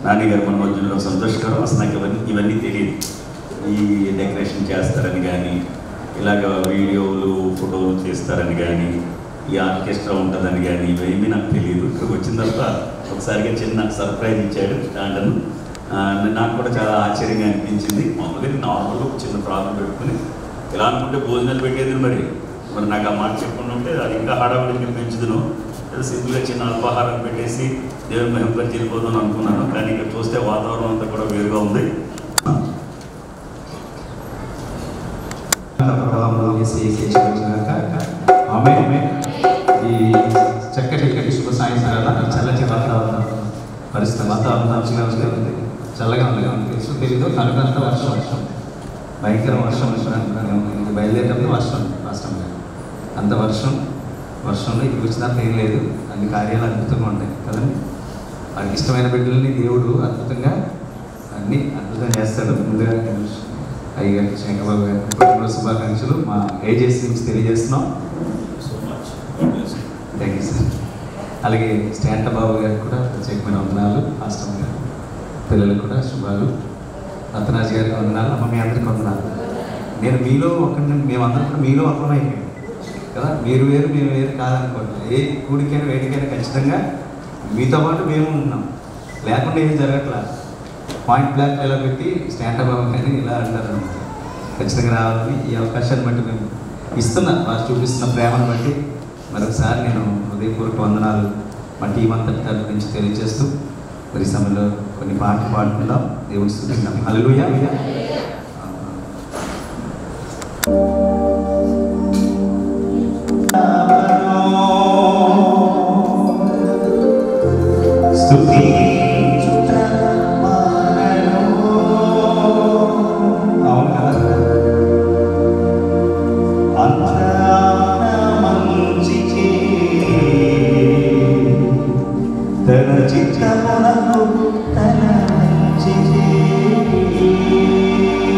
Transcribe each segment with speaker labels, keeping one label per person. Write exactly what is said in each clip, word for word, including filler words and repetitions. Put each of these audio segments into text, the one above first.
Speaker 1: నాన్నగారు మన మధ్యలో సంతోషకరం. అసలు నాకు ఇవన్నీ ఇవన్నీ తెలియదు. ఈ డెకరేషన్ చేస్తారని కానీ, ఇలాగ వీడియోలు ఫోటోలు చేస్తారని కానీ, ఈ ఆర్కెస్ట్రా ఉంటుందని కానీ ఇవేమీ నాకు తెలియదు. ఇక్కడికి వచ్చిన తర్వాత ఒకసారిగా చిన్న సర్ప్రైజ్ ఇచ్చాడు స్టాండర్ను. నాకు కూడా చాలా ఆశ్చర్యంగా అనిపించింది. మామూలుగా నార్మల్గా చిన్న ప్రాబ్లం పెట్టుకుని ఇలా అనుకుంటే భోజనాలు పెట్టేది. మరి మరి నాకు ఆ మాట చెప్పుకుంటూ ఉంటే అది ఇంకా హడావుడికి పెంచుదును. ఏదో సింపుల్గా చిన్న అల్పాహారం పెట్టేసి దేవుని మహింపరిచి వెళ్ళిపోదాం అనుకున్నాను. కానీ ఇక్కడ చూస్తే వాతావరణం అంతా కూడా వేరుగా ఉంది.
Speaker 2: ఈ చక్కటి శుభ సాయంత్రం చల్లటి వాతావరణం పరిస్థితి వాతావరణం మంచిగా ఉంది, చల్లగా ఉంది. తెలీదు కనుకంత వర్షం వర్షం భయంకర వర్షం వచ్చిన బయలుదేరేటప్పుడు వర్షం రాష్ట్రం అంత వర్షం వర్షంలో ఇప్పుడు వచ్చినంత ఏం లేదు. అన్ని కార్యాలు అద్భుతంగా ఉంటాయి కదండి. వారికి ఇష్టమైన బిడ్డలని దేవుడు అద్భుతంగా అన్నీ అద్భుతం చేస్తాడు. ముందుగా అయ్యగారికి శంకరబాబు గారు పుట్టినరోజు శుభాకాంక్షలు మా ఏజెస్ నుంచి తెలియజేస్తున్నాం. Thank you sir. అలాగే స్టాంట బాబు గారికి కూడా ప్రత్యేకమైన వందనాలు. ఆశ్రమ గారు పిల్లలకు కూడా శుభాలు. రత్నాజ్ గారికి వందనాలు. అమ్మ మీ అందరికీ వందనాలు. నేను మీలో ఒకరిని మేమందరం కూడా మీలో ఒకరమైపోయాం కదా. మీరు వేరు మేము వేరు కాదనుకోండి. ఏ కూడికైనా వేడికైనా ఖచ్చితంగా మీతో పాటు మేము ఉన్నాం. లేకుండా ఏం జరగట్లా. పాయింట్ బ్లాక్ ఇలా పెట్టి స్టాంట బాబు కానీ ఇలా అంటారు అనమాట. ఖచ్చితంగా రావాలని ఈ అవకాశాన్ని బట్టి మేము ఇస్తున్నా. వారు చూపిస్తున్న ప్రేమను బట్టి మరొకసారి నేను హృదయపూర్వక వందనాలు మా టీం అంతటి తరపు నుంచి తెలియజేస్తూ మరి సమయంలో కొన్ని పాటలు పాడుకుందాం. దేవుని స్తుతిద్దాం. హల్లెలూయా.
Speaker 3: Thank you. చిత్తమునకు తన మంచిది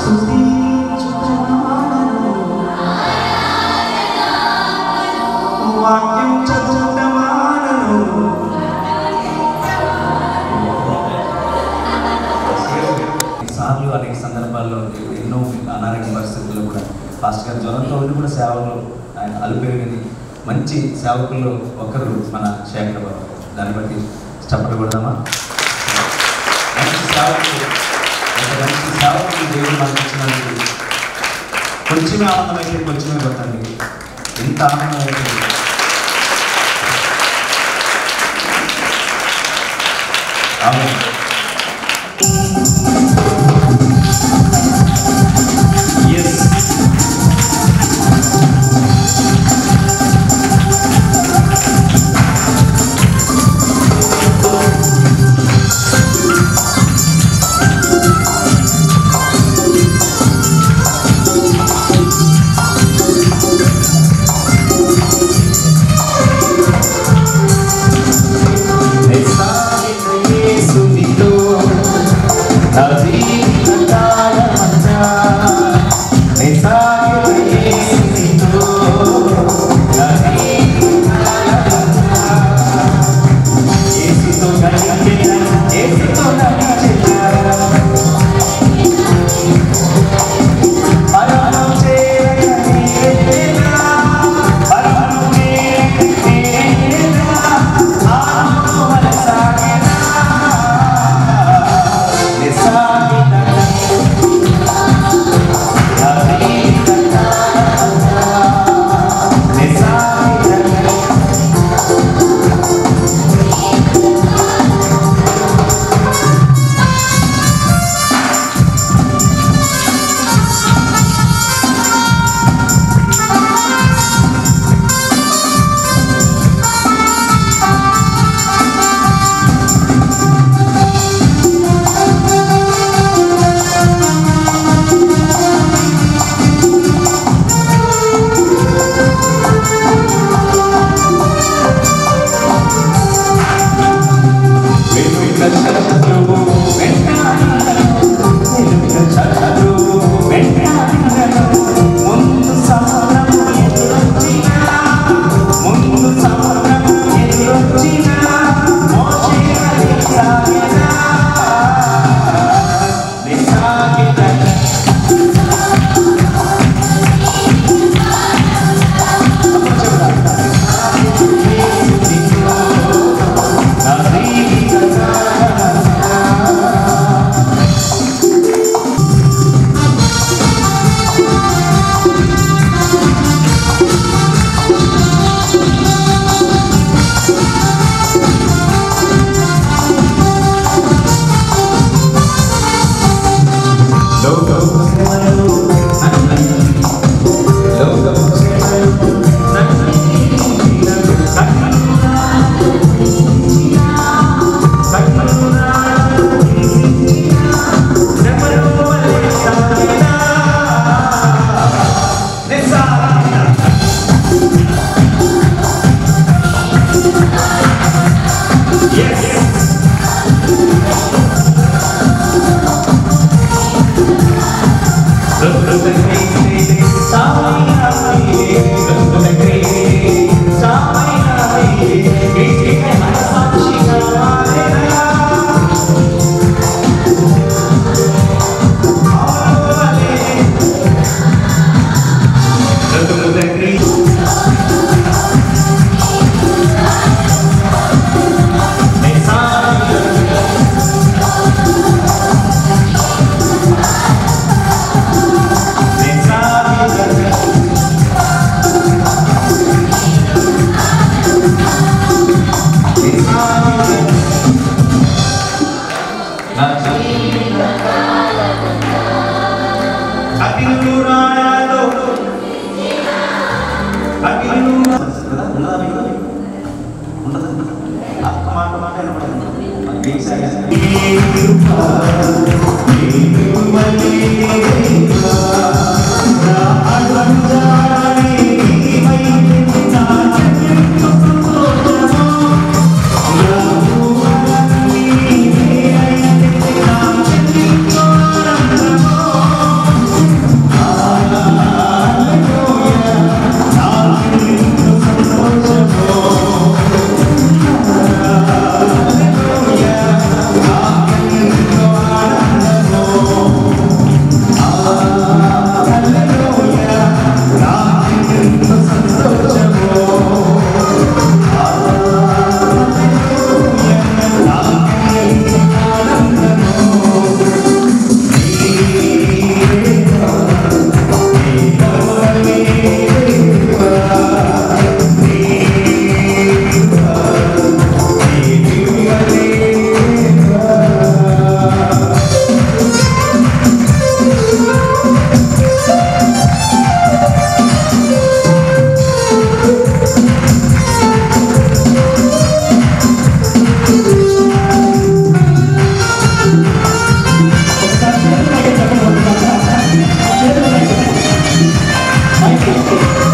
Speaker 3: వాక్యం చదువుటమానను
Speaker 2: సార్లు అనేక సందర్భాల్లో ఎన్నో అనారోగ్య పరిస్థితుల్లో కూడా ఫాస్ట్ గారు జ్వరంతో ఉండి కూడా సేవలో ఆయన అలుపెరిగింది. మంచి సేవకుల్లో ఒకరు మన శేఖర్ బాబు. దాన్ని బట్టి చప్పట్లు కొడదామా? మంచి సేవకులు మంచి సేవకులు దేవుడు మనకు ఇచ్చినందుకు కొంచెమే ఆనందం అయితే కొంచెమే కొట్టండి. ఎంత ఆనందం అయితే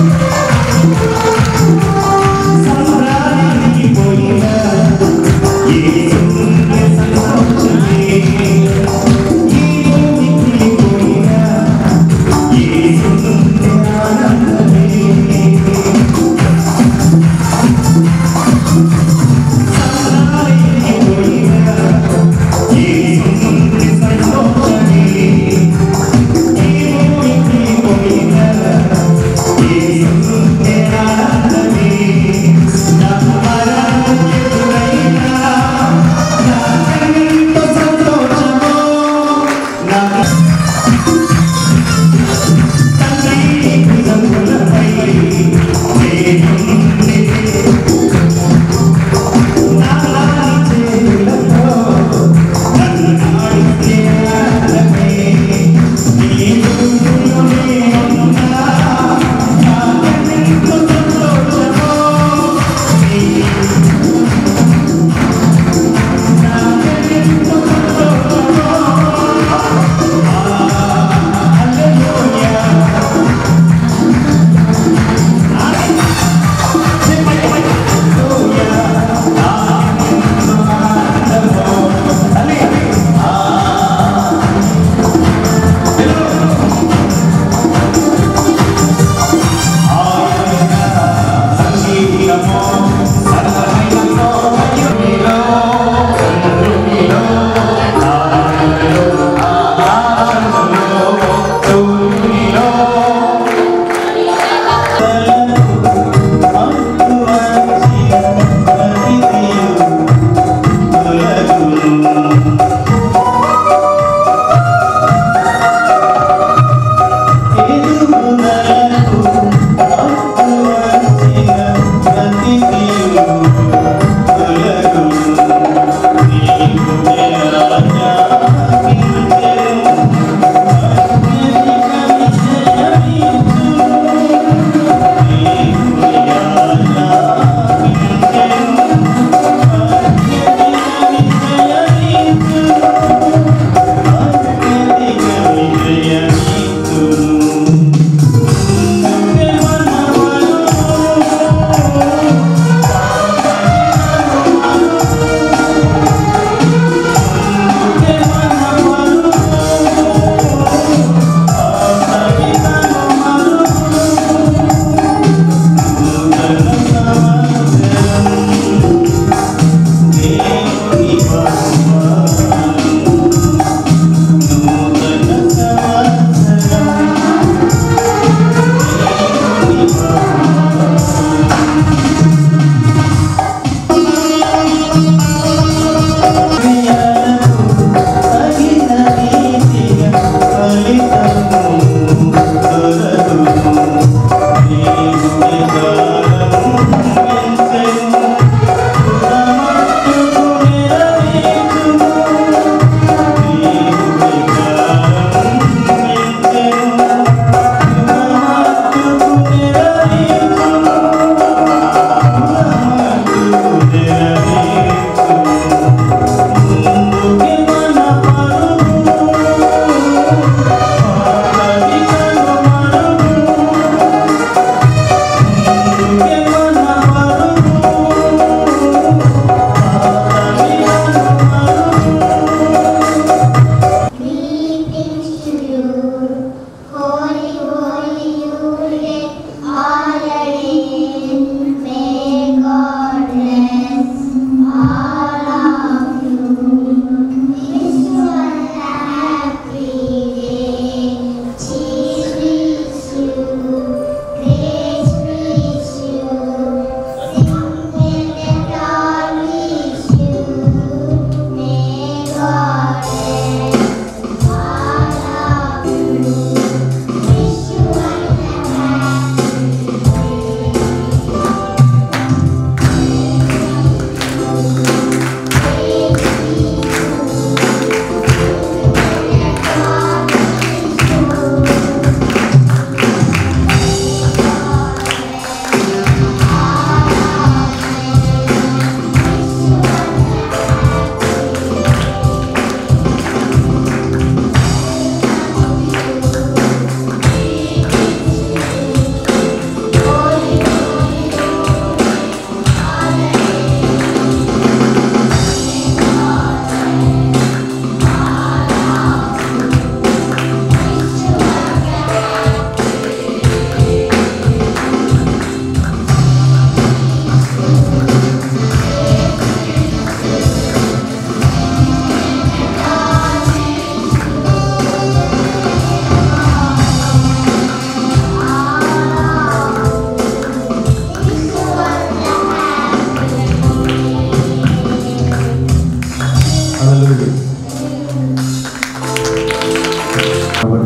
Speaker 3: Yeah.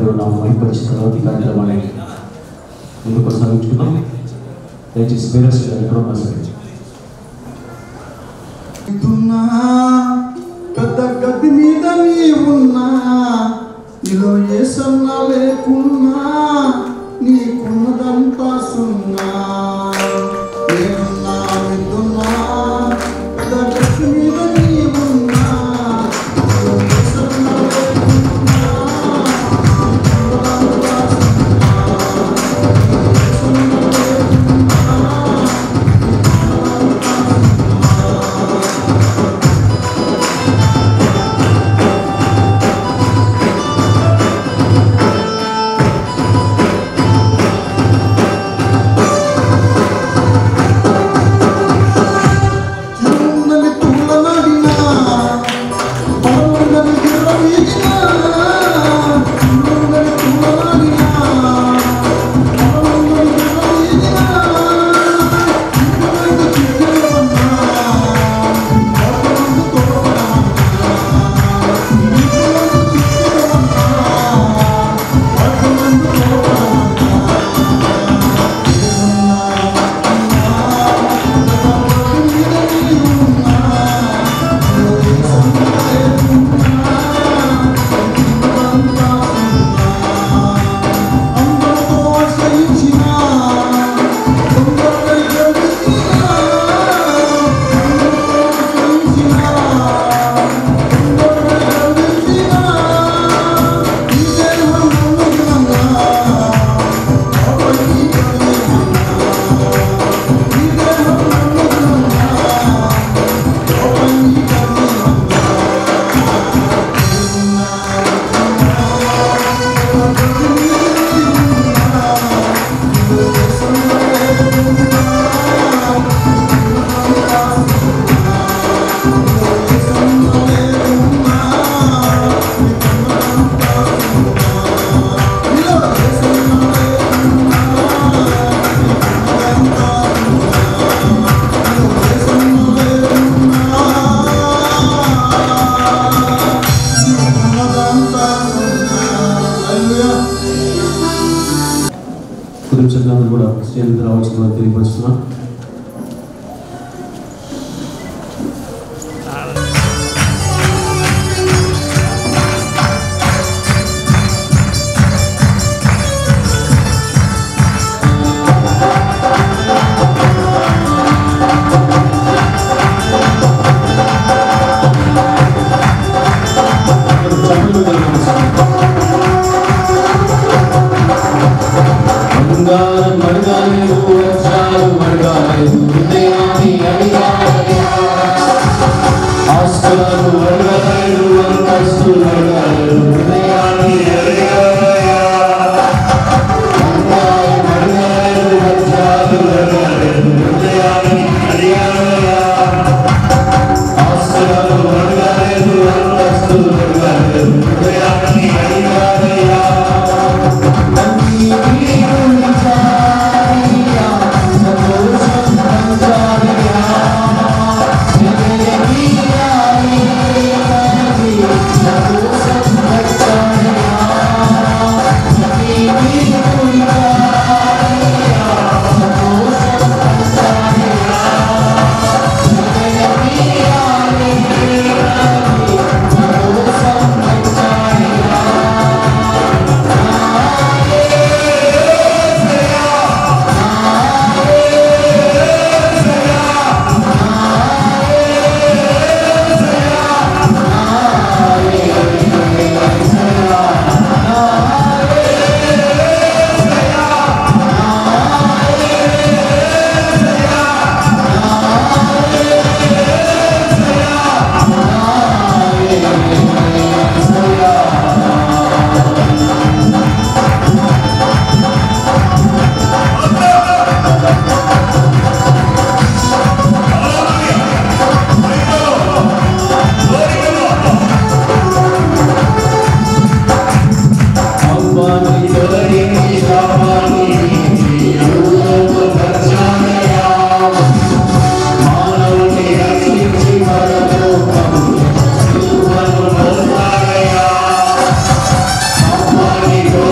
Speaker 4: దేవుడు నా మహిమపరిచిన తర్వాత ఈ కార్యక్రమాన్ని ముందు కొనసాగించుకున్నాం. దయచేసి పేరెంట్స్ ఎక్కడ ఉన్నా సరే
Speaker 5: పెద్ద గడ్డి మీద నీవున్నా నీలో ఏ సన్నా లేకున్నా నీకున్నదంతా సున్నా నేనున్నా విద్దున్నా పెద్ద గడ్డి మీద నీవున్నా నీలో ఏ సన్నా లేకున్నా నీకున్నదంతా
Speaker 4: కూడా స్టేజ్ మీద రావాల్సిందని తెలియపరుస్తున్నాం.
Speaker 5: Thank you.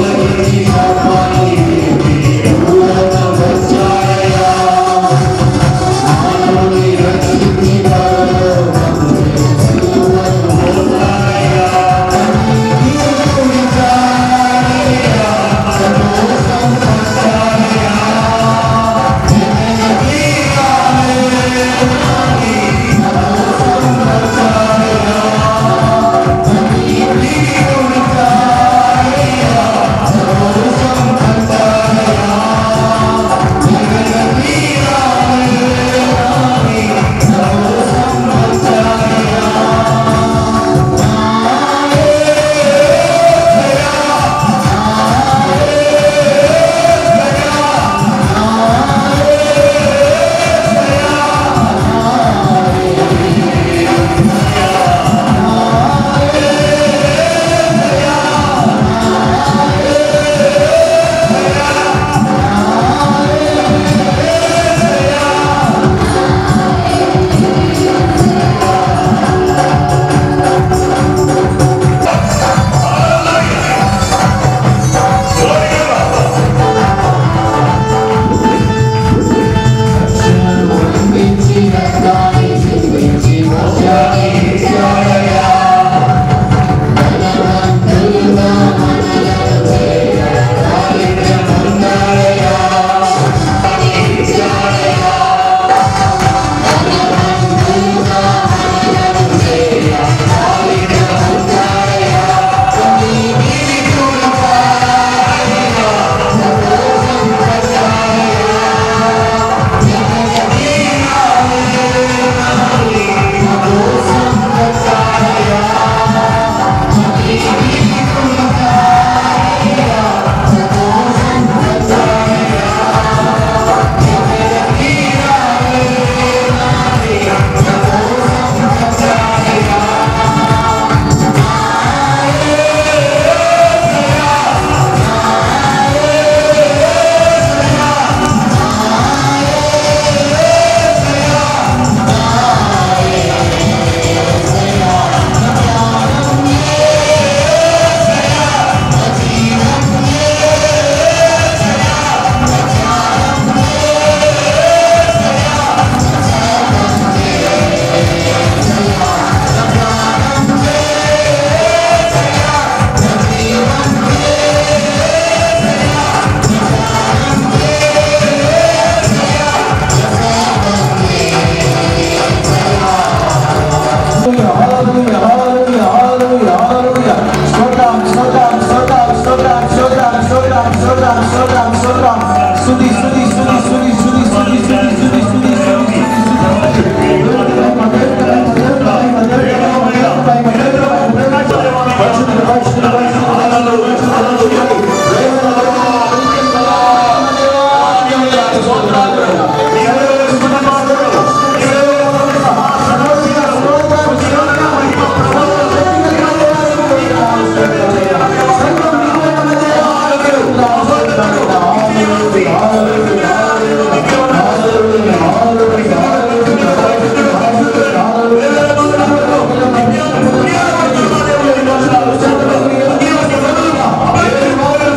Speaker 3: Hallelujah.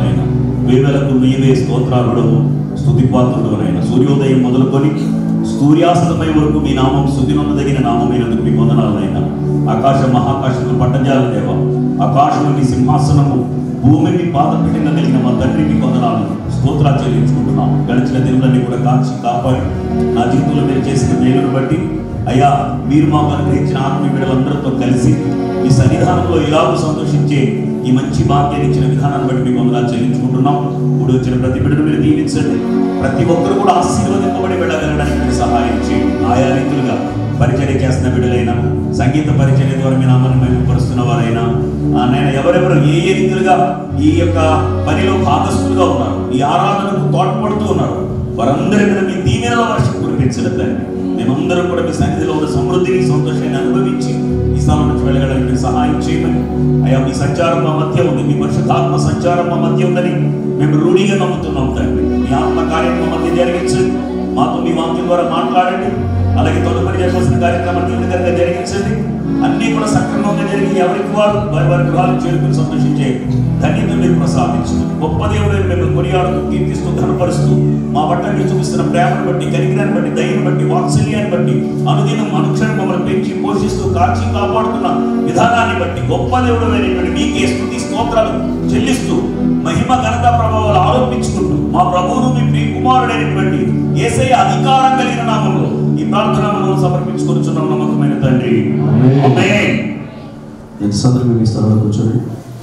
Speaker 1: స్తోత్రాలైనా వేవేలకు నీవే స్తోత్రాలుడవు స్తుతి పాత్రుడవునైనా సూర్యోదయం మొదలుకొని సూర్యాస్తమయ వరకు మీ నామం స్తుతినొందదగిన నామమైనందుకు మీ వందనాలైనా ఆకాశం మహాకాశంలో పట్టజాల దేవ ఆకాశము మీ సింహాసనము భూమి మీ పాదపీఠంగా కలిగిన మా తండ్రి మీ వందనాలు స్తోత్రాలు చెల్లించుకుంటున్నాం. గడిచిన దినములన్నీ కూడా కాచి కాపాడి నా జీవితంలో మీరు చేసిన మేలును బట్టి అయ్యా మీరు మాకు అనుగ్రహించిన ఆత్మీయ బిడ్డలందరితో కలిసి మీ సన్నిధానంలో ఇలాగూ సంతోషించే ఈ మంచి భాగ్యాన్ని ఇచ్చిన విధానాన్ని బట్టి మీకు వందనాలు చెల్లించుకుంటున్నాం. ఇప్పుడు వచ్చిన ప్రతి బిడ్డను మీరు దీవించండి. ప్రతి ఒక్కరు కూడా ఆశీర్వదింపబడి వెళ్ళగలడానికి మీరు సహాయం చేయండి. ఆయా రీతులుగా పరిచర్య చేస్తున్న బిడ్డలైనా సంగీత పరిచర్య ద్వారా మీ నామాన్ని మెరుగుపరుస్తున్న వారైనా నేను ఎవరెవరు ఏ ఏ రీతులుగా ఈ యొక్క పనిలో భాగస్థులుగా ఉన్నారు, ఈ ఆరాధనకు తోడ్పడుతూ ఉన్నారు, వారందరి మీద మీ దీవెనల వర్షం కురిపించడం తండ్రి. మేమందరం కూడా మీ సన్నిధిలో ఉన్న సమృద్ధిని సంతోషాన్ని అనుభవించి ఈ స్థలం నుంచి వెళ్ళగడానికి మీరు సహాయం చేయమని అయ్యా మీ సంచారం మా మధ్య ఉంది, మీ పరిశుద్ధాత్మ సంచారం మా మధ్య ఉందని మేము రూఢిగా నమ్ముతున్నాం తండ్రి. మీ ఆత్మ కార్యం మా మధ్య జరిగించండి, మాతో మీ వాక్యం ద్వారా మాట్లాడండి. అలాగే తదుపరి చేయాల్సిన కార్యక్రమాన్ని విధంగా జరిగించండి. అన్నీ కూడా సక్రమంగా జరిగి ఎవరికి వారు వారి వారి గృహాలను చేరుకుని సంతోషించే ధన్యత మీరు ప్రసాదించండి. గొప్ప దేవుడు మిమ్మల్ని కొనియాడుతూ కీర్తిస్తూ ఘనపరుస్తూ మా పట్ల మీరు చూపిస్తున్న ప్రేమను బట్టి, కనికరాన్ని బట్టి, దయను బట్టి, వాత్సల్యాన్ని బట్టి అనుదినం అనుక్షణం మమ్మల్ని పెంచి పోషిస్తూ కాచి కాపాడుతున్న విధానాన్ని బట్టి గొప్ప దేవుడు అయినటువంటి మీకే స్తుతి స్తోత్రాలు చెల్లిస్తూ మహిమ ఘనత ప్రభావాలు ఆరోపించుకుంటూ మా ప్రభువును మీ ప్రియ కుమారుడైనటువంటి యేసయ్య అధికారం కలిగిన నామంలో ఈ ప్రార్థన మనం సమర్పించుకొనుచున్నాం నమ్మకమైన తండ్రి. ఆమేన్.
Speaker 4: ఎంత సందర్భం మీ స్థలంలో కూర్చోండి.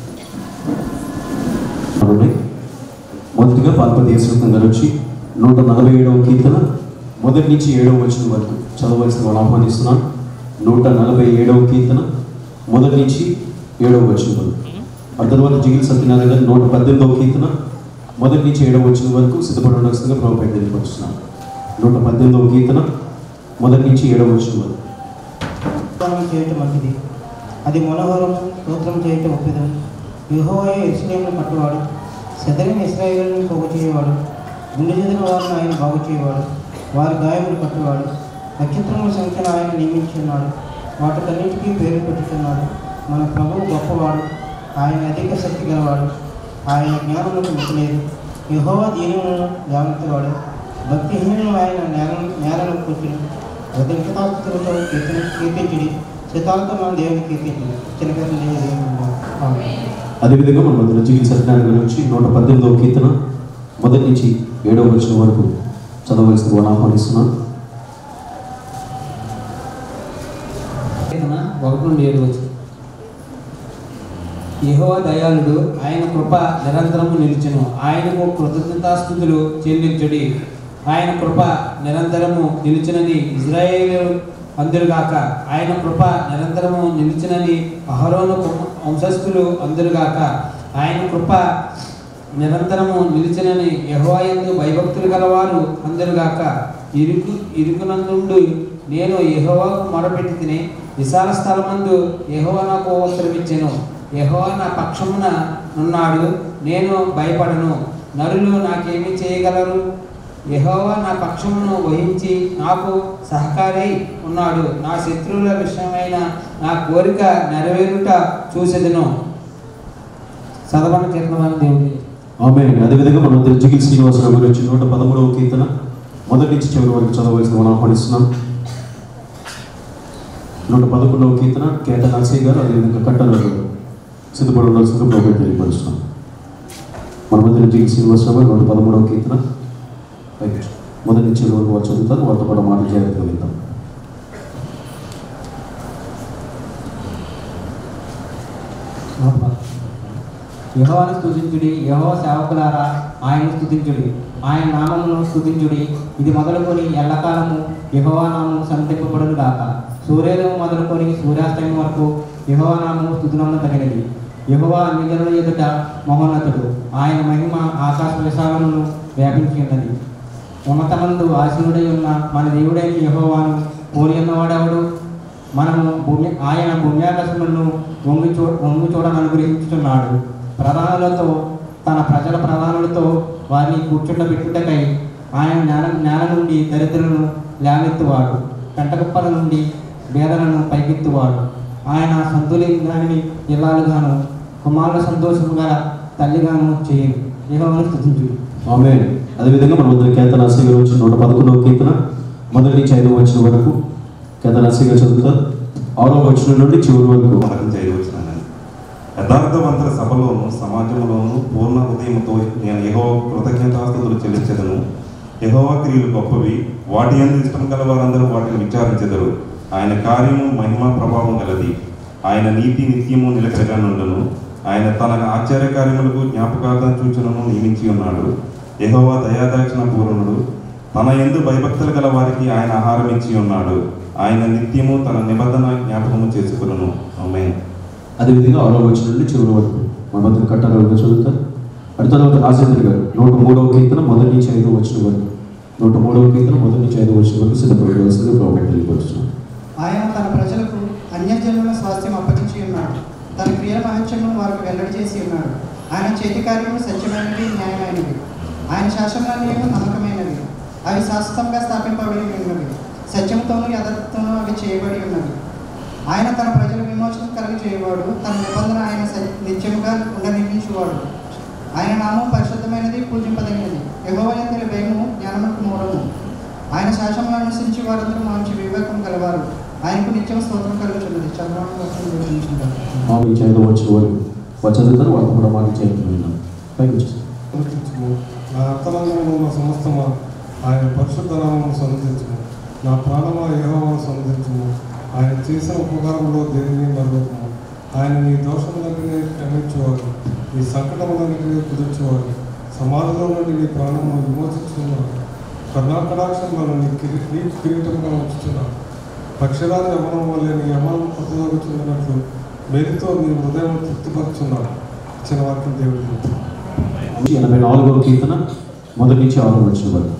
Speaker 4: మొదటిగా పాల్పతి యేసుక్రీస్తు గారు వచ్చి నూట నలభై ఏడవ కీర్తన మొదటి నుంచి ఏడవ వచనం వరకు చదవలసిన వాళ్ళు ఆహ్వానిస్తున్నాను. నూట నలభై ఏడవ కీర్తన మొదటి నుంచి ఏడవ వచనం వరకు. ఆ తర్వాత జిగిల్ సత్యనారాయణ గారు నూట పద్దెనిమిదవ కీర్తన మొదటి నుంచి ఏడవ వచనం వరకు సిద్ధపడవలసిందిగా ప్రభుపై తెలియపరుస్తున్నాను. నూట పద్దెనిమిదవ కీర్తన మొదటి నుంచి ఏడవ వచనం వరకు.
Speaker 6: చేయటం మంచిది, అది మనోహరం. స్తోత్రం చేయటం ఒప్పిదం. యెహోవాయే యెరూషలేమును కట్టువాడు, సెదరిన ఇశ్రాయేలును పోగు చేయవాడు. గుండె చెదిరిన వారిని ఆయన బాగు చేయవాడు, వారి గాయములు కట్టువాడు. నక్షత్రముల సంఖ్యను ఆయన నియమించున్నాడు, వాటికన్నింటికీ పేరు పెట్టుతున్నాడు. మన ప్రభువు గొప్పవాడు, ఆయన అధిక శక్తి గలవాడు, ఆయన జ్ఞానములకు మించలేదు. యెహోవా దీనులను జాగ్రత్తవాడు, భక్తిహీనులను ఆయన నేల నేలను కూర్చుని హృదయతాస్తులతో కీర్తన కీర్తించుడి. శతాలతో మన దేవుని కీర్తించుడి. చిన్నకరణ దేవుని.
Speaker 4: అదేవిధంగా మన మధ్యలో జిగిల్ సత్యనారాయణ గారు వచ్చి నూట పద్దెనిమిదవ కీర్తన మొదటి నుంచి ఏడవ వచనం వరకు చదవలసిన వాళ్ళు ఆహ్వానిస్తున్నాను.
Speaker 7: ఒకటి నుండి ఏడు వచ్చు. యెహోవా దయాళుడు, ఆయన కృప నిరంతరము నిలిచెను. ఆయనకు కృతజ్ఞతాస్తుతులు చెల్లించుడి. ఆయన కృప నిరంతరము నిలిచినని ఇజ్రాయేలు అందరుగాక. ఆయన కృప నిరంతరము నిలిచినని అహరోను వంశస్థులు అందరుగాక. ఆయన కృప నిరంతరము నిలిచినని యెహోవా యందు భయభక్తులు గలవారు అందరుగాక. ఇరుకు ఇరుకునందుండు నేను యెహోవాకు మొరపెట్టి తిని విశాల స్థలమందు యెహోవా నాకు ఉత్తరమిచ్చెను. యెహోవా నా పక్షమున నున్నాడు, నేను భయపడను. నరులు నాకేమి చేయగలరు? యెహోవా నా పక్షమును వహించి నాకు సహకారై ఉన్నాడు. నా శత్రువుల విషయమైన నా కోరిక నెరవేరుట చూసేదను. చదవన కీర్తన దేవుడి.
Speaker 4: ఆమేన్. అదేవిధంగా మన మధ్య జిగిల్ శ్రీనివాసరావు గారు వచ్చి నూట పదమూడవ కీర్తన మొదటి నుంచి చివరి వరకు చదవలసిన మనం ఆహ్వానిస్తున్నాం. నూట పదకొండవ కీర్తన కేట నరసయ్య గారు, అదేవిధంగా కట్టల సిద్ధపడి ఉండాల్సిందిగా ప్రభుత్వం తెలియపరుస్తున్నాం. మన మధ్య జిగిల్ శ్రీనివాసరావు గారు నూట పదమూడవ కీర్తన మొదటి నుంచి చివరి వరకు వారు చదువుతారు. వారితో కూడా మాటలు జాగ్రత్తగా వింటాం.
Speaker 7: యెహోవాను స్తుతించుడి, యెహోవా సేవకులారా ఆయన స్తుతించుడి, ఆయన నామమును స్తుతించుడి. ఇది మొదలుకొని ఎల్లకాలము యెహోవా నామము సంతింపబడును గాక. సూర్యోదయం మొదలుకొని సూర్యాస్తమయం వరకు యెహోవా నామము స్తుతినమున తగినది. యెహోవా అన్ని జనుల ఎదుట మహోన్నతుడు, ఆయన మహిమ ఆకాశ విశాలమును వ్యాపించి ఉన్నది. ఉన్నతమందు ఆశీనుడై ఉన్న మన దేవుడైన యెహోవాను పోలి ఉన్నవాడెవడు? మనము భూమి ఆయన భూమ్యాకాశములను వంగి చూ వంగి చూడని అనుగ్రహించుతున్నాడు. ప్రధానులతో తన ప్రజల ప్రధానులతో వారిని కూర్చుండబెట్టుటకై ఆయన నేల నేల నుండి దరిద్రులను లేవెత్తువాడు, పెంటకుప్పల నుండి బేదలను పైకెత్తువాడు. ఆయన సంతులేని దానిని ఇల్లాలుగాను కుమారుల సంతోషముగా తల్లిగాను చేయను. యెహోవాను స్తుతించుడి.
Speaker 4: ఆమేన్. అదేవిధంగా మనం అందరి కీర్తన అసలు వచ్చిన నూట పదకొండవ కీర్తన మొదటి నుంచి ఐదవ వచనం వరకు కీర్తన అసలు చదువుతారు. ఆరో వచనం నుండి చివరి వరకు
Speaker 8: మనకు చేయవచ్చునని యథార్థవంతుల సభలోను సమాజంలోను పూర్ణ హృదయంతో నేను యెహోవా కృతజ్ఞతాస్తుతులు చెల్లించెదను. యెహోవా క్రియలు గొప్పవి, వాటి యందు ఇష్టం గల వారందరూ వాటిని విచారించెదరు. ఆయన కార్యము మహిమ ప్రభావం గలది, ఆయన నీతి నిత్యము నిలకడగా నుండును. ఆయన తన ఆశ్చర్య కార్యములకు జ్ఞాపకార్థం సూచనను నియమించి ఉన్నాడు. యెహోవా దయాదాక్షిణ పూర్ణుడు, తన యందు భయభక్తులు గల వారికి ఆయన ఆహారం ఇచ్చి ఉన్నాడు. ఆయన నిత్యము తన నిబంధన జ్ఞాపకము చేసుకును. ఆమేన్.
Speaker 4: అదేవిధంగా ఆరో వచనం నుండి చివరి వరకు మన మధ్య కట్టారుగా చదువుతారు. అటు తర్వాత రాజేంద్ర గారు నూట మూడవ కీర్తన మొదటి నుంచి ఐదవ వచనం వరకు నూట మూడవ కీర్తన మొదటి నుంచి ఐదవ వచనం వరకు సిద్ధపడవలసింది ప్రభువు తెలియపరుస్తున్నాం.
Speaker 9: ఆయన తన ప్రజలకు అన్యజనుల స్వాస్థ్యం అప్పగించి ఉన్నాడు. తన క్రియ మహత్యమును వారికి వెల్లడి చేసి ఉన్నాడు. ఆయన చేతి కార్యములు సత్యమైనవి, న్యాయమైనవి. ఆయన శాసనాలు నమ్మకమైనవి, అవి శాశ్వతంగా స్థాపింపబడి ఉన్నవి. సత్యంతోనూ యథార్థతోనూ అవి చేయబడి ఉన్నవి. ఆయన తన ప్రజల విమోచన కలిగి చేయవాడు. తన నిబంధన ఆయన నిత్యముగా ఉండనిర్మించువాడు. ఆయన నామం పరిశుద్ధమైనది, పూజింపదగినది. యెహోవా యందు భయము జ్ఞానమునకు మూలము. ఆయన శాసనములను అనుసరించి వారందరూ మంచి వివేకం గలవారు. ఆయనకు నిత్యం స్తోత్రం కలుగుతున్నది. చంద్రబాబు
Speaker 4: ఐదవ వచనం వరకు వచ్చేదారు వాళ్ళతో కూడా మాట చేస్తున్నాం.
Speaker 10: నా అర్థరంగంలో ఉన్న సమస్తమా ఆయన పరిశుద్ధ నామమును సన్నతించుము. నా ప్రాణమా యెహోవాను సన్నతించుము. ఆయన చేసిన ఉపకారంలో దేనిని మరొకము. ఆయన నీ దోషములన్నీ క్షమించేవాడు, నీ సంకటములన్నీ కుదుర్చేవాడు. సమాధిలో నుండి నీ ప్రాణమును విమోచించుకున్నాడు. కర్ణాకటాక్షం వల్ల నీ కిరీ నీ కిరీటంగా ఉంచుతున్నాడు. పక్షిరాజు యమనం వల్ల నీ యమనం పట్టుదొరుకుతున్నట్లు మేలుతో నీ హృదయం తృప్తిపరుచున్నాడు. ఇచ్చిన వాక్యం దేవుడు.
Speaker 4: ఎనభై నాలుగవ కీర్తన మొదటి నుంచి ఆరో వచనం వరకు.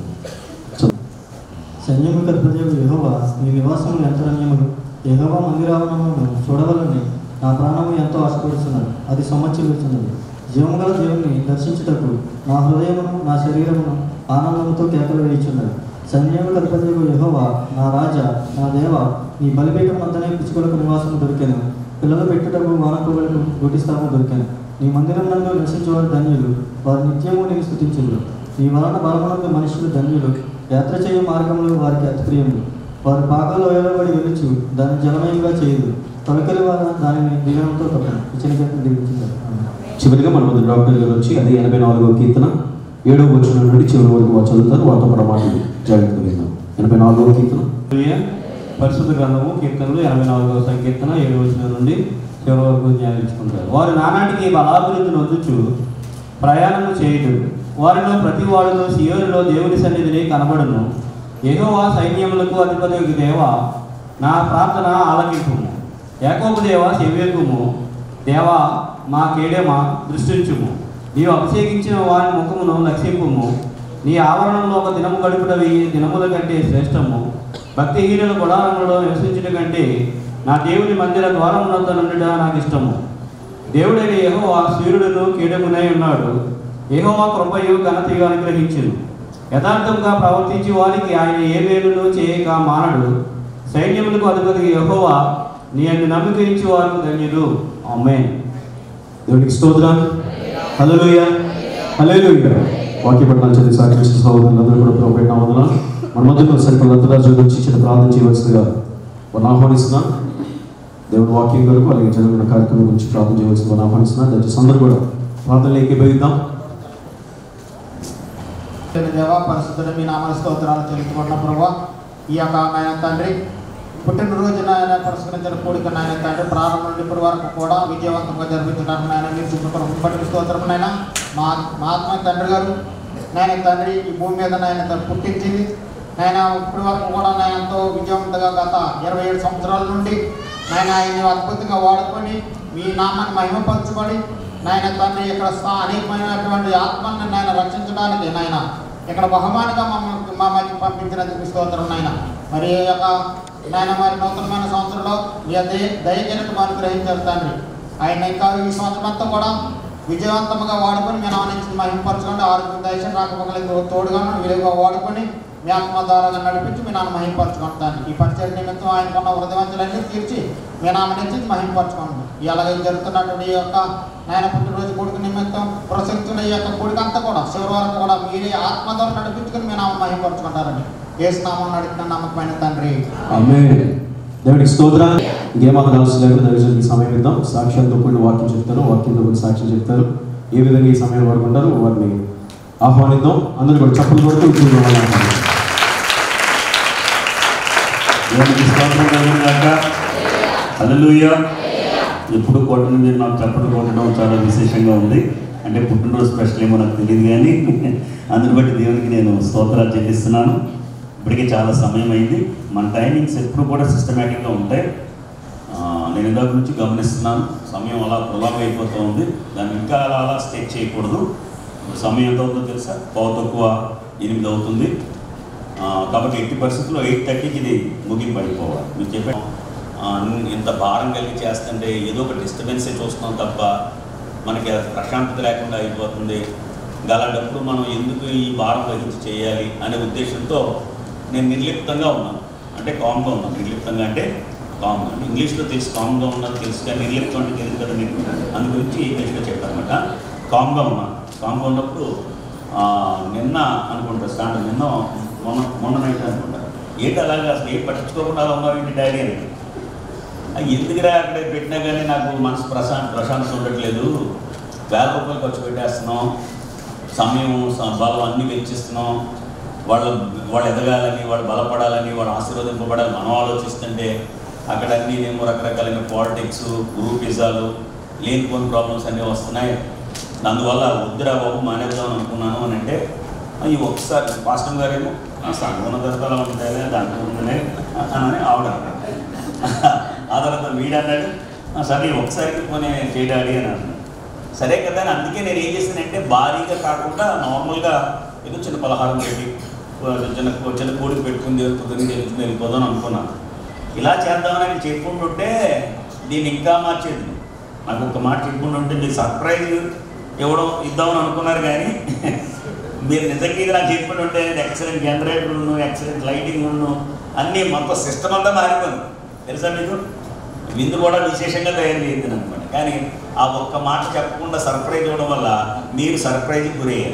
Speaker 6: సైన్యము కల్పదేవు యెహోవా నీ నివాసములు ఎంత రమ్యములు. యెహోవా మందిరావరణమును చూడవలని నా ప్రాణము ఎంతో ఆశపడుచున్నది. అది సొమ్మచిల్లుచున్నది. జీవము గల దేవుని దర్శించుటకు నా హృదయమును నా శరీరమును ఆనందముతో కేకలు వేయుచున్నది. సైన్యము కల్పదేవు యెహోవా నా రాజా నా దేవ, నీ బలిపీఠం అంతనే పిచ్చుకలకు నివాసము దొరికాను. పిల్లలు పెట్టుటకు వానకోగలకు గుటిస్తాము దొరికాను. నీ మందిరం నందు నివసించేవారు ధన్యులు, వారు నిత్యము నీవు స్తుతించుదురు. నీ వలన బలమునందు మనుషులు ధన్యులు, యాత్ర చేయు మార్గంలో వారికి అతిప్రియములు. వారి పాకాలు వేయబడి వెలుచు దాన్ని జలమయంగా చేయదు. తొలకరి వారు దానిని దివ్యంతో తప్పను. ఇచ్చిన దిగుతున్నారు.
Speaker 4: చివరిగా మన మధ్య డాక్టర్ గారు వచ్చి అదే ఎనభై నాలుగవ కీర్తన ఏడవ వచనం నుండి చివరి వరకు వారు చదువుతారు. వారితో కూడా మాటలు జాగ్రత్తగా విందాం. ఎనభై నాలుగవ కీర్తన
Speaker 7: పరిశుద్ధ గ్రంథము కీర్తనలు ఎనభై నాలుగవ సంకీర్తన ఏడవ వచనం నుండి చివరి వరకు ధ్యానించుకుంటారు. వారు నానాటికి బలాభివృద్ధిని వద్దుచు ప్రయాణము చేయదు. వారిలో ప్రతి వాడును సియోనులో దేవుని సన్నిధిని కనబడును. యెహోవా సైన్యములకు అధిపతి దేవా నా ప్రార్థన ఆలకింపుము. యాకోబు దేవా సెవ్యకుము. దేవా మా కేడెమా దృష్టించుము. నీవు అభిషేకించిన వారి ముఖమును లక్షింపుము. నీ ఆవరణంలో ఒక దినము గడుపుట వెయ్యి దినముల కంటే శ్రేష్టము. భక్తిహీనుల గుడారములలో నివసించుట కంటే నా దేవుని మందిర ద్వారమునంత నుండుట నాకు ఇష్టము. దేవుడైన యెహోవా సూర్యుడును కీడమునై ఉన్నాడు. యెహోవా కృపయు ఘనతయు అనుగ్రహించును. యథార్థంగా ప్రవర్తించి వారికి ఆయన ఏ మేలును చేయక మానడు. సైన్యములకు అధిపతి యెహోవా నీ అన్ని నమ్మకించి వారు ధన్యులు. ఆమేన్.
Speaker 4: దేవునికి స్తోత్రం. హల్లెలూయా హల్లెలూయా. వాక్య పఠనాలు చదివి సాక్షి సహోదరులందరూ కూడా ప్రభువు నామమున మన మధ్యలో సరిపడ అంతరాజు గురించి చిన్న ప్రార్థన చేయవలసిందిగా వారిని ఆహ్వానిస్తున్నాను. దేవుని వాక్యం కొరకు అలాగే జరుగుతున్న కార్యక్రమం గురించి ప్రార్థన చేయవలసిందిగా వారిని ఆహ్వానిస్తున్నాను. దయచేసి అందరూ కూడా ప్రార్థనలు ఏకీభవిద్దాం.
Speaker 11: దేవా పరిశుద్ధుడు మీ నామ స్తోత్రాలు చెల్లించుకుంటున్న ప్రభావ ఈ యొక్క నాయన తండ్రి పుట్టినరోజు నాయన పురస్కరించిన కూడిక నాయన తండ్రి ప్రారంభం నుండి ఇప్పటి వరకు కూడా విజయవంతంగా జరిపించడానికి నాయన మీరు చూపుతున్న బట్టి స్తోత్రం నాయన మా మా ఆత్మ తండ్రి గారు నాయన తండ్రి ఈ భూమి మీద నాయన పుట్టించి నాయన ఇప్పటి వరకు కూడా నాయన ఎంతో విజయవంతంగా గత ఇరవై ఏడు సంవత్సరాల నుండి నాయన ఆయన్ని అద్భుతంగా వాడుకొని మీ నామాన్ని మహిమపరచుకొని నాయన తండ్రి ఇక్కడ అనేకమైనటువంటి ఆత్మల్ని నాయన రక్షించడానికి నాయన ఇక్కడ బహుమానిగా మమ్మల్ని మా మధ్య పంపించినందుకు స్తోత్రం నాయన. మరి ఈ యొక్క నాయన మరి నూతనమైన సంవత్సరంలో మీ దయ దయజనకు మనం గ్రహించారు తండ్రి. ఆయన ఇంకా ఈ సంవత్సరం అంతా కూడా విజయవంతంగా వాడుకొని మీ నామని మహిమపరచుకొని ఆరోగ్యం దయచేసి రాకపోకలేదు తోడుగాను విలువగా వాడుకొని మీ ఆత్మ ద్వారా నడిపించి మీ నాన్న మహిమపరచుకుంటాను. ఈ పరిచయ నిమిత్తం ఆయనకున్న హృదయవంతులన్నీ తీర్చి మీ నామ నుంచి మహిమపరచుకోండి. అలాగే జరుగుతున్నటువంటి ఈ యొక్క నాయన పుట్టినరోజు కొడుకు నిమిత్తం ప్రసక్తున్న ఈ యొక్క కొడుకు అంతా కూడా చివరి వరకు కూడా మీరే ఆత్మ ద్వారా నడిపించుకుని మీ నామం మహిమపరచుకుంటారని యేసు నామం నడిపిన నమ్మకమైన తండ్రి
Speaker 4: ఆమేన్. దేవుడికి స్తోత్రం. ఇంకేమాత్రం అవసరం లేకుండా దయచేసి ఈ సమయం ఇద్దాం. సాక్ష్యాలతో కూడిన వాక్యం చెప్తారు, వాక్యంతో కూడిన సాక్ష్యం చెప్తారు. ఏ విధంగా ఈ సమయం పడుకుంటారు వారిని ఆహ్వానిద్దాం. అందరూ కూడా చప్పట్లు కొడుతూ ఉద్యోగం
Speaker 1: దేవునికి స్తోత్రం కలుగును గాక. హల్లెలూయా. ఎప్పుడు కొట్టడం మీరు నాకు చప్పట్లు కొట్టడం చాలా విశేషంగా ఉంది. అంటే పుట్టినరోజు స్పెషల్ ఏమో నాకు తెలియదు కానీ అందుని బట్టి దేవునికి నేను స్తోత్రాలు చెల్లిస్తున్నాను. ఇప్పటికే చాలా సమయం అయింది. మన టైమింగ్స్ ఎప్పుడు కూడా సిస్టమేటిక్గా ఉంటాయి. నేను ఇందాక నుంచి గమనిస్తున్నాను, సమయం అలా ప్రొలాంగ్ అయిపోతూ ఉంది. దాన్ని ఇంకా అలా అలా స్టేక్ చేయకూడదు. సమయం ఎంత అవుతుందో తెలుసా? పావు తక్కువ ఎనిమిది అవుతుంది. కాబట్టి ఎయిటీ పర్సెంట్లో ఎయిట్ థర్టీకి ఇది ముగింపు అయిపోవాలి. మీరు చెప్పే ఇంత భారం కలిగి చేస్తుంటే ఏదో ఒక డిస్టర్బెన్సే చూస్తున్నాం తప్ప మనకి ప్రశాంతత లేకుండా అయిపోతుంది. ఇంకా అలాంటప్పుడు మనం ఎందుకు ఈ భారం వహించి చేయాలి అనే ఉద్దేశంతో నేను నిర్లిప్తంగా ఉన్నాను. అంటే కామ్గా ఉన్నాను. నిర్లిప్తంగా అంటే కామ్గా, ఇంగ్లీష్లో తెలుసు కామ్గా ఉన్నది తెలుసు, కానీ నిర్లిప్తం అంటే తెలుసు కదా మీకు. అందు గురించి ఇంగ్లీష్లో చెప్పారనమాట. కామ్గా ఉన్నాను. కామ్గా ఉన్నప్పుడు నిన్న అనుకుంటా స్టాండ్ నిన్న మొన్న మొన్న నైట్ అనుకుంటా ఏంటి అలాగే అసలు ఏం పట్టించుకోకుండా ఉన్నారు ఏంటి డైరీ అని. ఎందుకురా అక్కడ పెట్టినా కానీ నాకు మనసు ప్రశాంత ప్రశాంతత ఉండట్లేదు. వేల రూపాయలు ఖర్చు పెట్టేస్తున్నాం, సమయం బలం అన్నీ వెచ్చిస్తున్నాం. వాళ్ళు వాళ్ళు ఎదగాలని, వాళ్ళు బలపడాలని, వాళ్ళు ఆశీర్వదింపబడాలని మనం ఆలోచిస్తుంటే అక్కడ అన్నీ ఏమో రకరకాలైన పాలిటిక్స్, గ్రూపిజాలు, లేనిపోని ప్రాబ్లమ్స్ అన్నీ వస్తున్నాయి. అందువల్ల వద్దురా బాబు మానేద్దాం అనుకున్నాను అని అంటే ఈ ఒకసారి పాస్టర్ గారేమో సంగమ దర్శనాలు ఉంటాయి దాంట్లో ఉందనే అని ఆవిడ ఆ తర్వాత వీడన్నాడు సరే ఒకసారికి పోనీ చేయడాలి అని అన్నాడు. సరే కదా అని అందుకే నేను ఏం చేశానంటే భారీగా కాకుండా నార్మల్గా ఏదో చిన్న పలహారం పెట్టి చిన్న చిన్న కోడికి పెట్టుకుని పొద్దున్న తెలుసుకుని వెళ్ళిపోదాం అనుకున్నాను. ఇలా చేద్దామని చెప్పుకుంటుంటే దీన్ని ఇంకా మార్చేది. నాకు ఒక మాట చెప్పుకుంటుంటే మీరు సర్ప్రైజ్ ఇవ్వడం ఇద్దామని అనుకున్నారు కానీ మీరు నిజంగా ఇది నాకు చెప్పుకుంటుంటే ఎక్సలెంట్ జనరేటర్ను, ఎక్సలెంట్ లైటింగ్ను అన్నీ మొత్తం సిస్టమ్ అంతా మారిపోయింది తెలుసా మీకు. విందు కూడా విశేషంగా తయారు చేయింది అనమాట. కానీ ఆ ఒక్క మాట చెప్పకుండా సర్ప్రైజ్ ఇవ్వడం వల్ల మీరు సర్ప్రైజ్కి గురయ్యారు.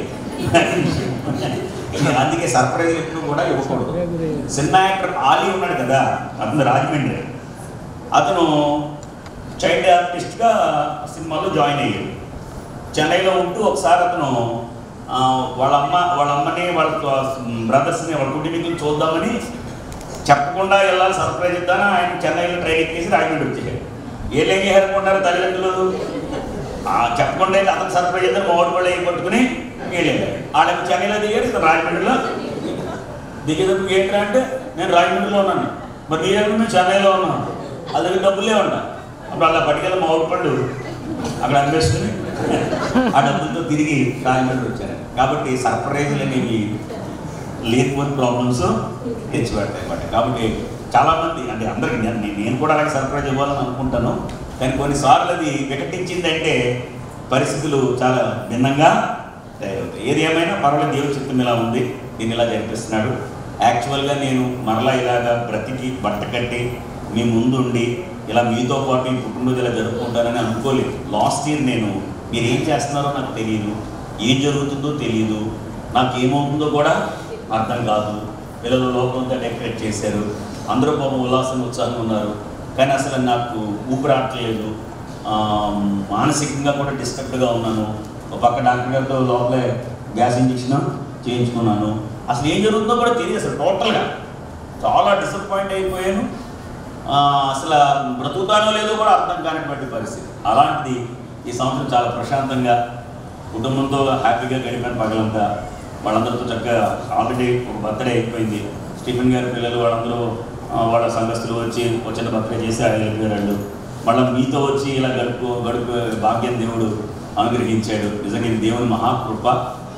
Speaker 1: అందుకే సర్ప్రైజ్ ఎప్పుడు కూడా ఇవ్వకూడదు. సినిమా యాక్టర్ ఆలీ ఉన్నాడు కదా, అతను రాజమండ్రి. అతను చైల్డ్ ఆర్టిస్ట్గా సినిమాలో జాయిన్ అయ్యాడు. చెన్నైలో ఉంటూ ఒకసారి అతను వాళ్ళ అమ్మ వాళ్ళ అమ్మని వాళ్ళ బ్రదర్స్ని వాళ్ళ కుటుంబీకులు చూద్దామని చెప్పకుండా వెళ్ళాలి సర్ప్రైజ్ ఇద్దామని ఆయన చెన్నైలో ట్రైన్ ఎక్కేసి రాజమండ్రి వచ్చేసాడు. ఏళ్ళు ఏం చేయాలనుకుంటారు తల్లిదండ్రులు? చెప్పకుండా అతను సర్ప్రైజ్ ఇద్దాం మామిడి పళ్ళు ఏం పట్టుకుని వెళ్ళాడు. వాళ్ళకి చెన్నైలో దిగాడు, ఇక్కడ రాజమండ్రిలో దిగేటప్పుడు ఏంటంటే అంటే నేను రాజమండ్రిలో ఉన్నాను, మరి నీళ్ళు మేము చెన్నైలో ఉన్నాను, అది దగ్గర డబ్బులే ఉన్నా. అప్పుడు అలా పట్టుకెళ్ళి మామిడి పళ్ళు అక్కడ అనిపిస్తుంది. ఆ డబ్బులతో తిరిగి రాజమండ్రి వచ్చాను. కాబట్టి సర్ప్రైజులు అనేవి లేకపోతే ప్రాబ్లమ్స్ తెచ్చిపెడతాయి అన్నమాట. కాబట్టి చాలామంది అంటే అందరికీ నేను కూడా అలాగే సర్ప్రైజ్ ఇవ్వాలని అనుకుంటాను. కానీ కొన్నిసార్లు అది వికటించిందంటే పరిస్థితులు చాలా భిన్నంగా తయారవుతాయి. ఏది ఏమైనా పర్వాలేదు, దేవుడి చిత్తం ఇలా ఉంది, దీన్ని ఇలా జరిపిస్తున్నాడు. యాక్చువల్గా నేను మరలా ఇలాగా బ్రతికి బట్ట కట్టి మీ ముందుండి ఇలా మీతో పాటు ఈ పుట్టినరోజు ఇలా జరుపుకుంటానని అనుకోలేదు. లాస్ట్ ఇయర్ నేను మీరు ఏం చేస్తున్నారో నాకు తెలియదు, ఏం జరుగుతుందో తెలియదు, నాకేమవుతుందో కూడా అర్థం కాదు. పిల్లలు లోపలంతా డెకరేట్ చేశారు, అందరూ పాపం ఉల్లాసంగా ఉత్సాహంగా ఉన్నారు. కానీ అసలు నాకు ఊపిరాట్లేదు, మానసికంగా కూడా డిస్టర్బ్డ్గా ఉన్నాను. ఒక పక్క డాక్టర్ గారితో లోపలే గ్యాస్ ఇంజెక్షన్ చేయించుకున్నాను. అసలు ఏం జరుగుతుందో కూడా తెలియదు. అసలు టోటల్గా చాలా డిసప్పాయింట్ అయిపోయాను. అసలు బ్రతుకుతానో లేదో కూడా అర్థం కానిటువంటి పరిస్థితి. అలాంటిది ఈ సంవత్సరం చాలా ప్రశాంతంగా కుటుంబంతో హ్యాపీగా గడిపాను. పగలంతా వాళ్ళందరితో చక్కగా ఆల్రెడీ ఒక బర్త్డే అయిపోయింది. స్టీఫెన్ గారి పిల్లలు వాళ్ళందరూ వాళ్ళ సంఘస్థులు వచ్చి వచ్చిన బర్త్డే చేసి ఆయన వెళ్ళిపోయారు. మళ్ళీ మీతో వచ్చి ఇలా గడుపు గడుపు భాగ్యం దేవుడు అనుగ్రహించాడు. నిజంగా ఇది దేవుని మహాకృప.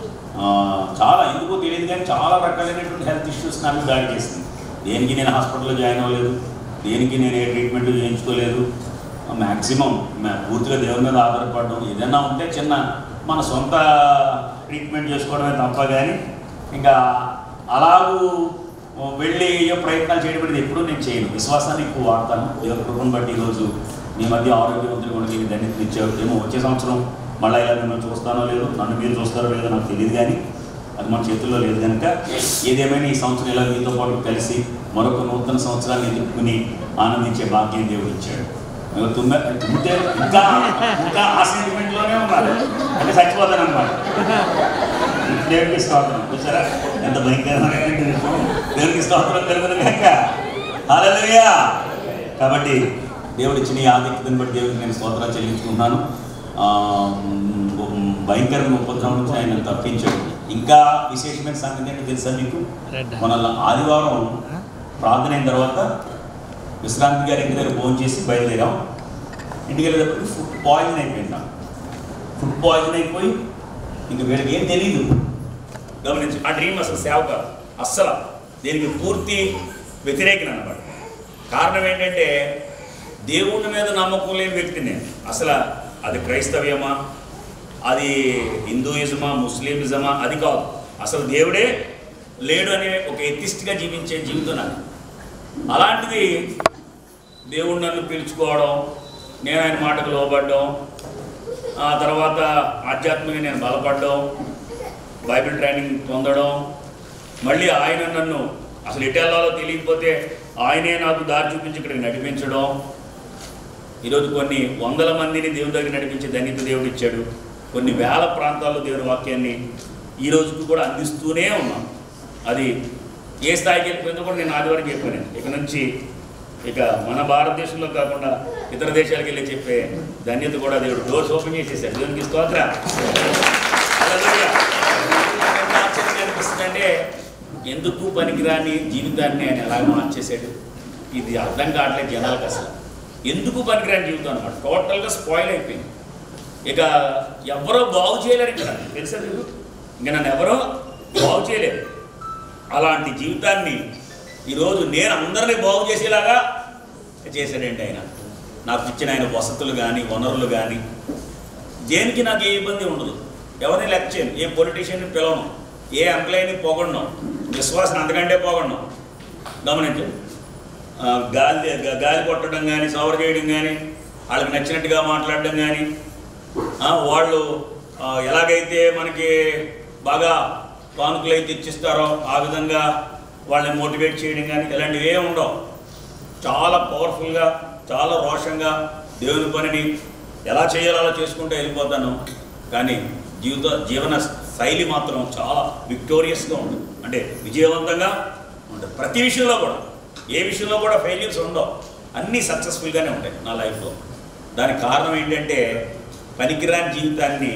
Speaker 1: చాలా ఎందుకో తెలియదు కానీ చాలా రకాలైనటువంటి హెల్త్ ఇష్యూస్ నాకు దాడి చేసింది. దేనికి నేను హాస్పిటల్లో జాయిన్ అవ్వలేదు, దేనికి నేను ఏ ట్రీట్మెంట్ చేయించుకోలేదు. మ్యాక్సిమం పూర్తిగా దేవుని మీద ఆధారపడడం, ఏదైనా ఉంటే చిన్న మన సొంత ట్రీట్మెంట్ చేసుకోవడమే తప్ప కానీ ఇంకా అలాగూ వెళ్ళి ఏ ప్రయత్నాలు చేయడం అనేది ఎప్పుడూ నేను చేయను. విశ్వాసాన్ని ఎక్కువ వాడతాను. దేవుని కృపను బట్టి ఈరోజు మీ మధ్య ఆరోగ్యవంతులు కూడా మీకు ధన్యతలు ఇచ్చారు. ఏమో వచ్చే సంవత్సరం మళ్ళీ ఇలా మిమ్మల్ని చూస్తానో లేదో, నన్ను మీరు చూస్తారో లేదో నాకు తెలియదు, కానీ అది మన చేతుల్లో లేదు. కనుక ఏదేమైనా ఈ సంవత్సరం ఇలా మీతో పాటు కలిసి మరొక నూతన సంవత్సరాన్ని ఎదుర్కొని ఆనందించే భాగ్యం దేవుడు ఇచ్చాడు. తుమ్మె తుమ్మితే ఇంకా ఇంకా ఆ సెంటిమెంట్లోనే ఉన్నారు, అంటే చచ్చిపోతాను అన్నమాట. దేవుడికి స్తోత్రం. చూసారా ఎంత భయంకరమైన దేవుడికి స్తోత్రం కలుగును కనుక. హల్లెలూయా. కాబట్టి దేవుడు ఇచ్చిన ఈ ఆధిక్యతను బట్టి దేవుడికి నేను స్తోత్రాలు చెల్లించుకుంటున్నాను. భయంకరమైన ఉపద్రవం నుంచి ఆయన తప్పించాడు. ఇంకా విశేషమైన సంగతి ఏంటో తెలుసా మీకు? మన ఆదివారం ప్రార్థన అయిన తర్వాత విశ్రాంతి గారి ఇంటి దగ్గర భోజనం చేసి బయలుదేరాం. ఇంటికి వెళ్ళేటప్పుడు ఫుడ్ పాయిజన్ అయిపోయిందా. ఫుడ్ పాయిజన్ అయిపోయి ఇంక వీళ్ళకి ఏం తెలియదు. గమనించి ఆ డ్రీమ్ అసలు సేవక అస్సలు దీనికి పూర్తి వ్యతిరేకం అన్నమాట. కారణం ఏంటంటే దేవుని మీద నమ్మకం లేని వ్యక్తి నేను. అసలు అది క్రైస్తవ్యమా, అది హిందూయిజమా, ముస్లిమిజమా, అది కాదు. అసలు దేవుడే లేడు అనే ఒక ఎథిస్ట్గా జీవించే జీవితం నాకు. అలాంటిది దేవుడు నన్ను పిలుచుకోవడం, నేను ఆయన మాటకు లోబడ్డం, ఆ తర్వాత ఆధ్యాత్మికంగా నేను బలపడడం, బైబిల్ ట్రైనింగ్ పొందడం, మళ్ళీ ఆయన నన్ను అసలు ఎటెల్లాలో తెలియకపోతే ఆయనే నాకు దారి చూపించి ఇక్కడికి నడిపించడం. ఈరోజు కొన్ని వందల మందిని దేవుడి దగ్గర నడిపించే ధన్యత దేవుడు ఇచ్చాడు. కొన్ని వేల ప్రాంతాల్లో దేవుని వాక్యాన్ని ఈ రోజుకు కూడా అందిస్తూనే ఉన్నాం. అది ఏ స్థాయికి వెళ్ళిపోయిందో కూడా నేను ఆదివారం చెప్పాను. ఇక నుంచి ఇక మన భారతదేశంలో కాకుండా ఇతర దేశాలకు వెళ్ళి చెప్పే ధన్యత కూడా దేవుడు డోర్స్ ఓపెన్ చేసేసాడు. దేవునికి స్తోత్రం. ఆశ్చర్యం అనిపిస్తుందంటే ఎందుకు పనికిరాని జీవితాన్ని ఆయన ఎలాగ మార్చేశాడు. ఇది అర్థం కావట్లేదు జనాలకు. అసలు ఎందుకు పనికిరాని జీవితం అనమాట. టోటల్గా స్పాయిల్ అయిపోయింది. ఇక ఎవరో బాగు చేయలేరు ఇక్కడ, తెలుసా మీకు? ఇంకా నన్ను ఎవరో బాగు చేయలేరు. అలాంటి జీవితాన్ని ఈరోజు నేను అందరినీ బాగు చేసేలాగా చేశాడండి ఆయన. నాకు ఇచ్చిన ఆయన వసతులు కానీ వనరులు కానీ దేనికి నాకు ఏ ఇబ్బంది ఉండదు. ఎవరిని లెక్క చేయను, ఏ పొలిటీషియన్ని పిలవను, ఏ ఎంప్లాయీని పొగడను, విశ్వాసం అంతకంటే పొగడను. గమనించండి, గాలి గాలి కొట్టడం కానీ, సవర్ చేయడం కానీ, వాళ్ళకి నచ్చినట్టుగా మాట్లాడడం కానీ, వాళ్ళు ఎలాగైతే మనకి బాగా కానుకలు అయితే ఇచ్చిస్తారో ఆ విధంగా వాళ్ళని మోటివేట్ చేయడం కానీ ఇలాంటివి ఏమి ఉండవు. చాలా పవర్ఫుల్గా, చాలా రోషంగా దేవుని పనిని ఎలా చేయాలో అలా చేసుకుంటూ వెళ్ళిపోతాను. కానీ జీవిత జీవన శైలి మాత్రం చాలా విక్టోరియస్గా ఉంటుంది, అంటే విజయవంతంగా ఉంటుంది. ప్రతి విషయంలో కూడా, ఏ విషయంలో కూడా ఫెయిల్యూర్స్ ఉండవు, అన్నీ సక్సెస్ఫుల్గానే ఉంటాయి నా లైఫ్లో. దానికి కారణం ఏంటంటే పనికిరాని జీవితాన్ని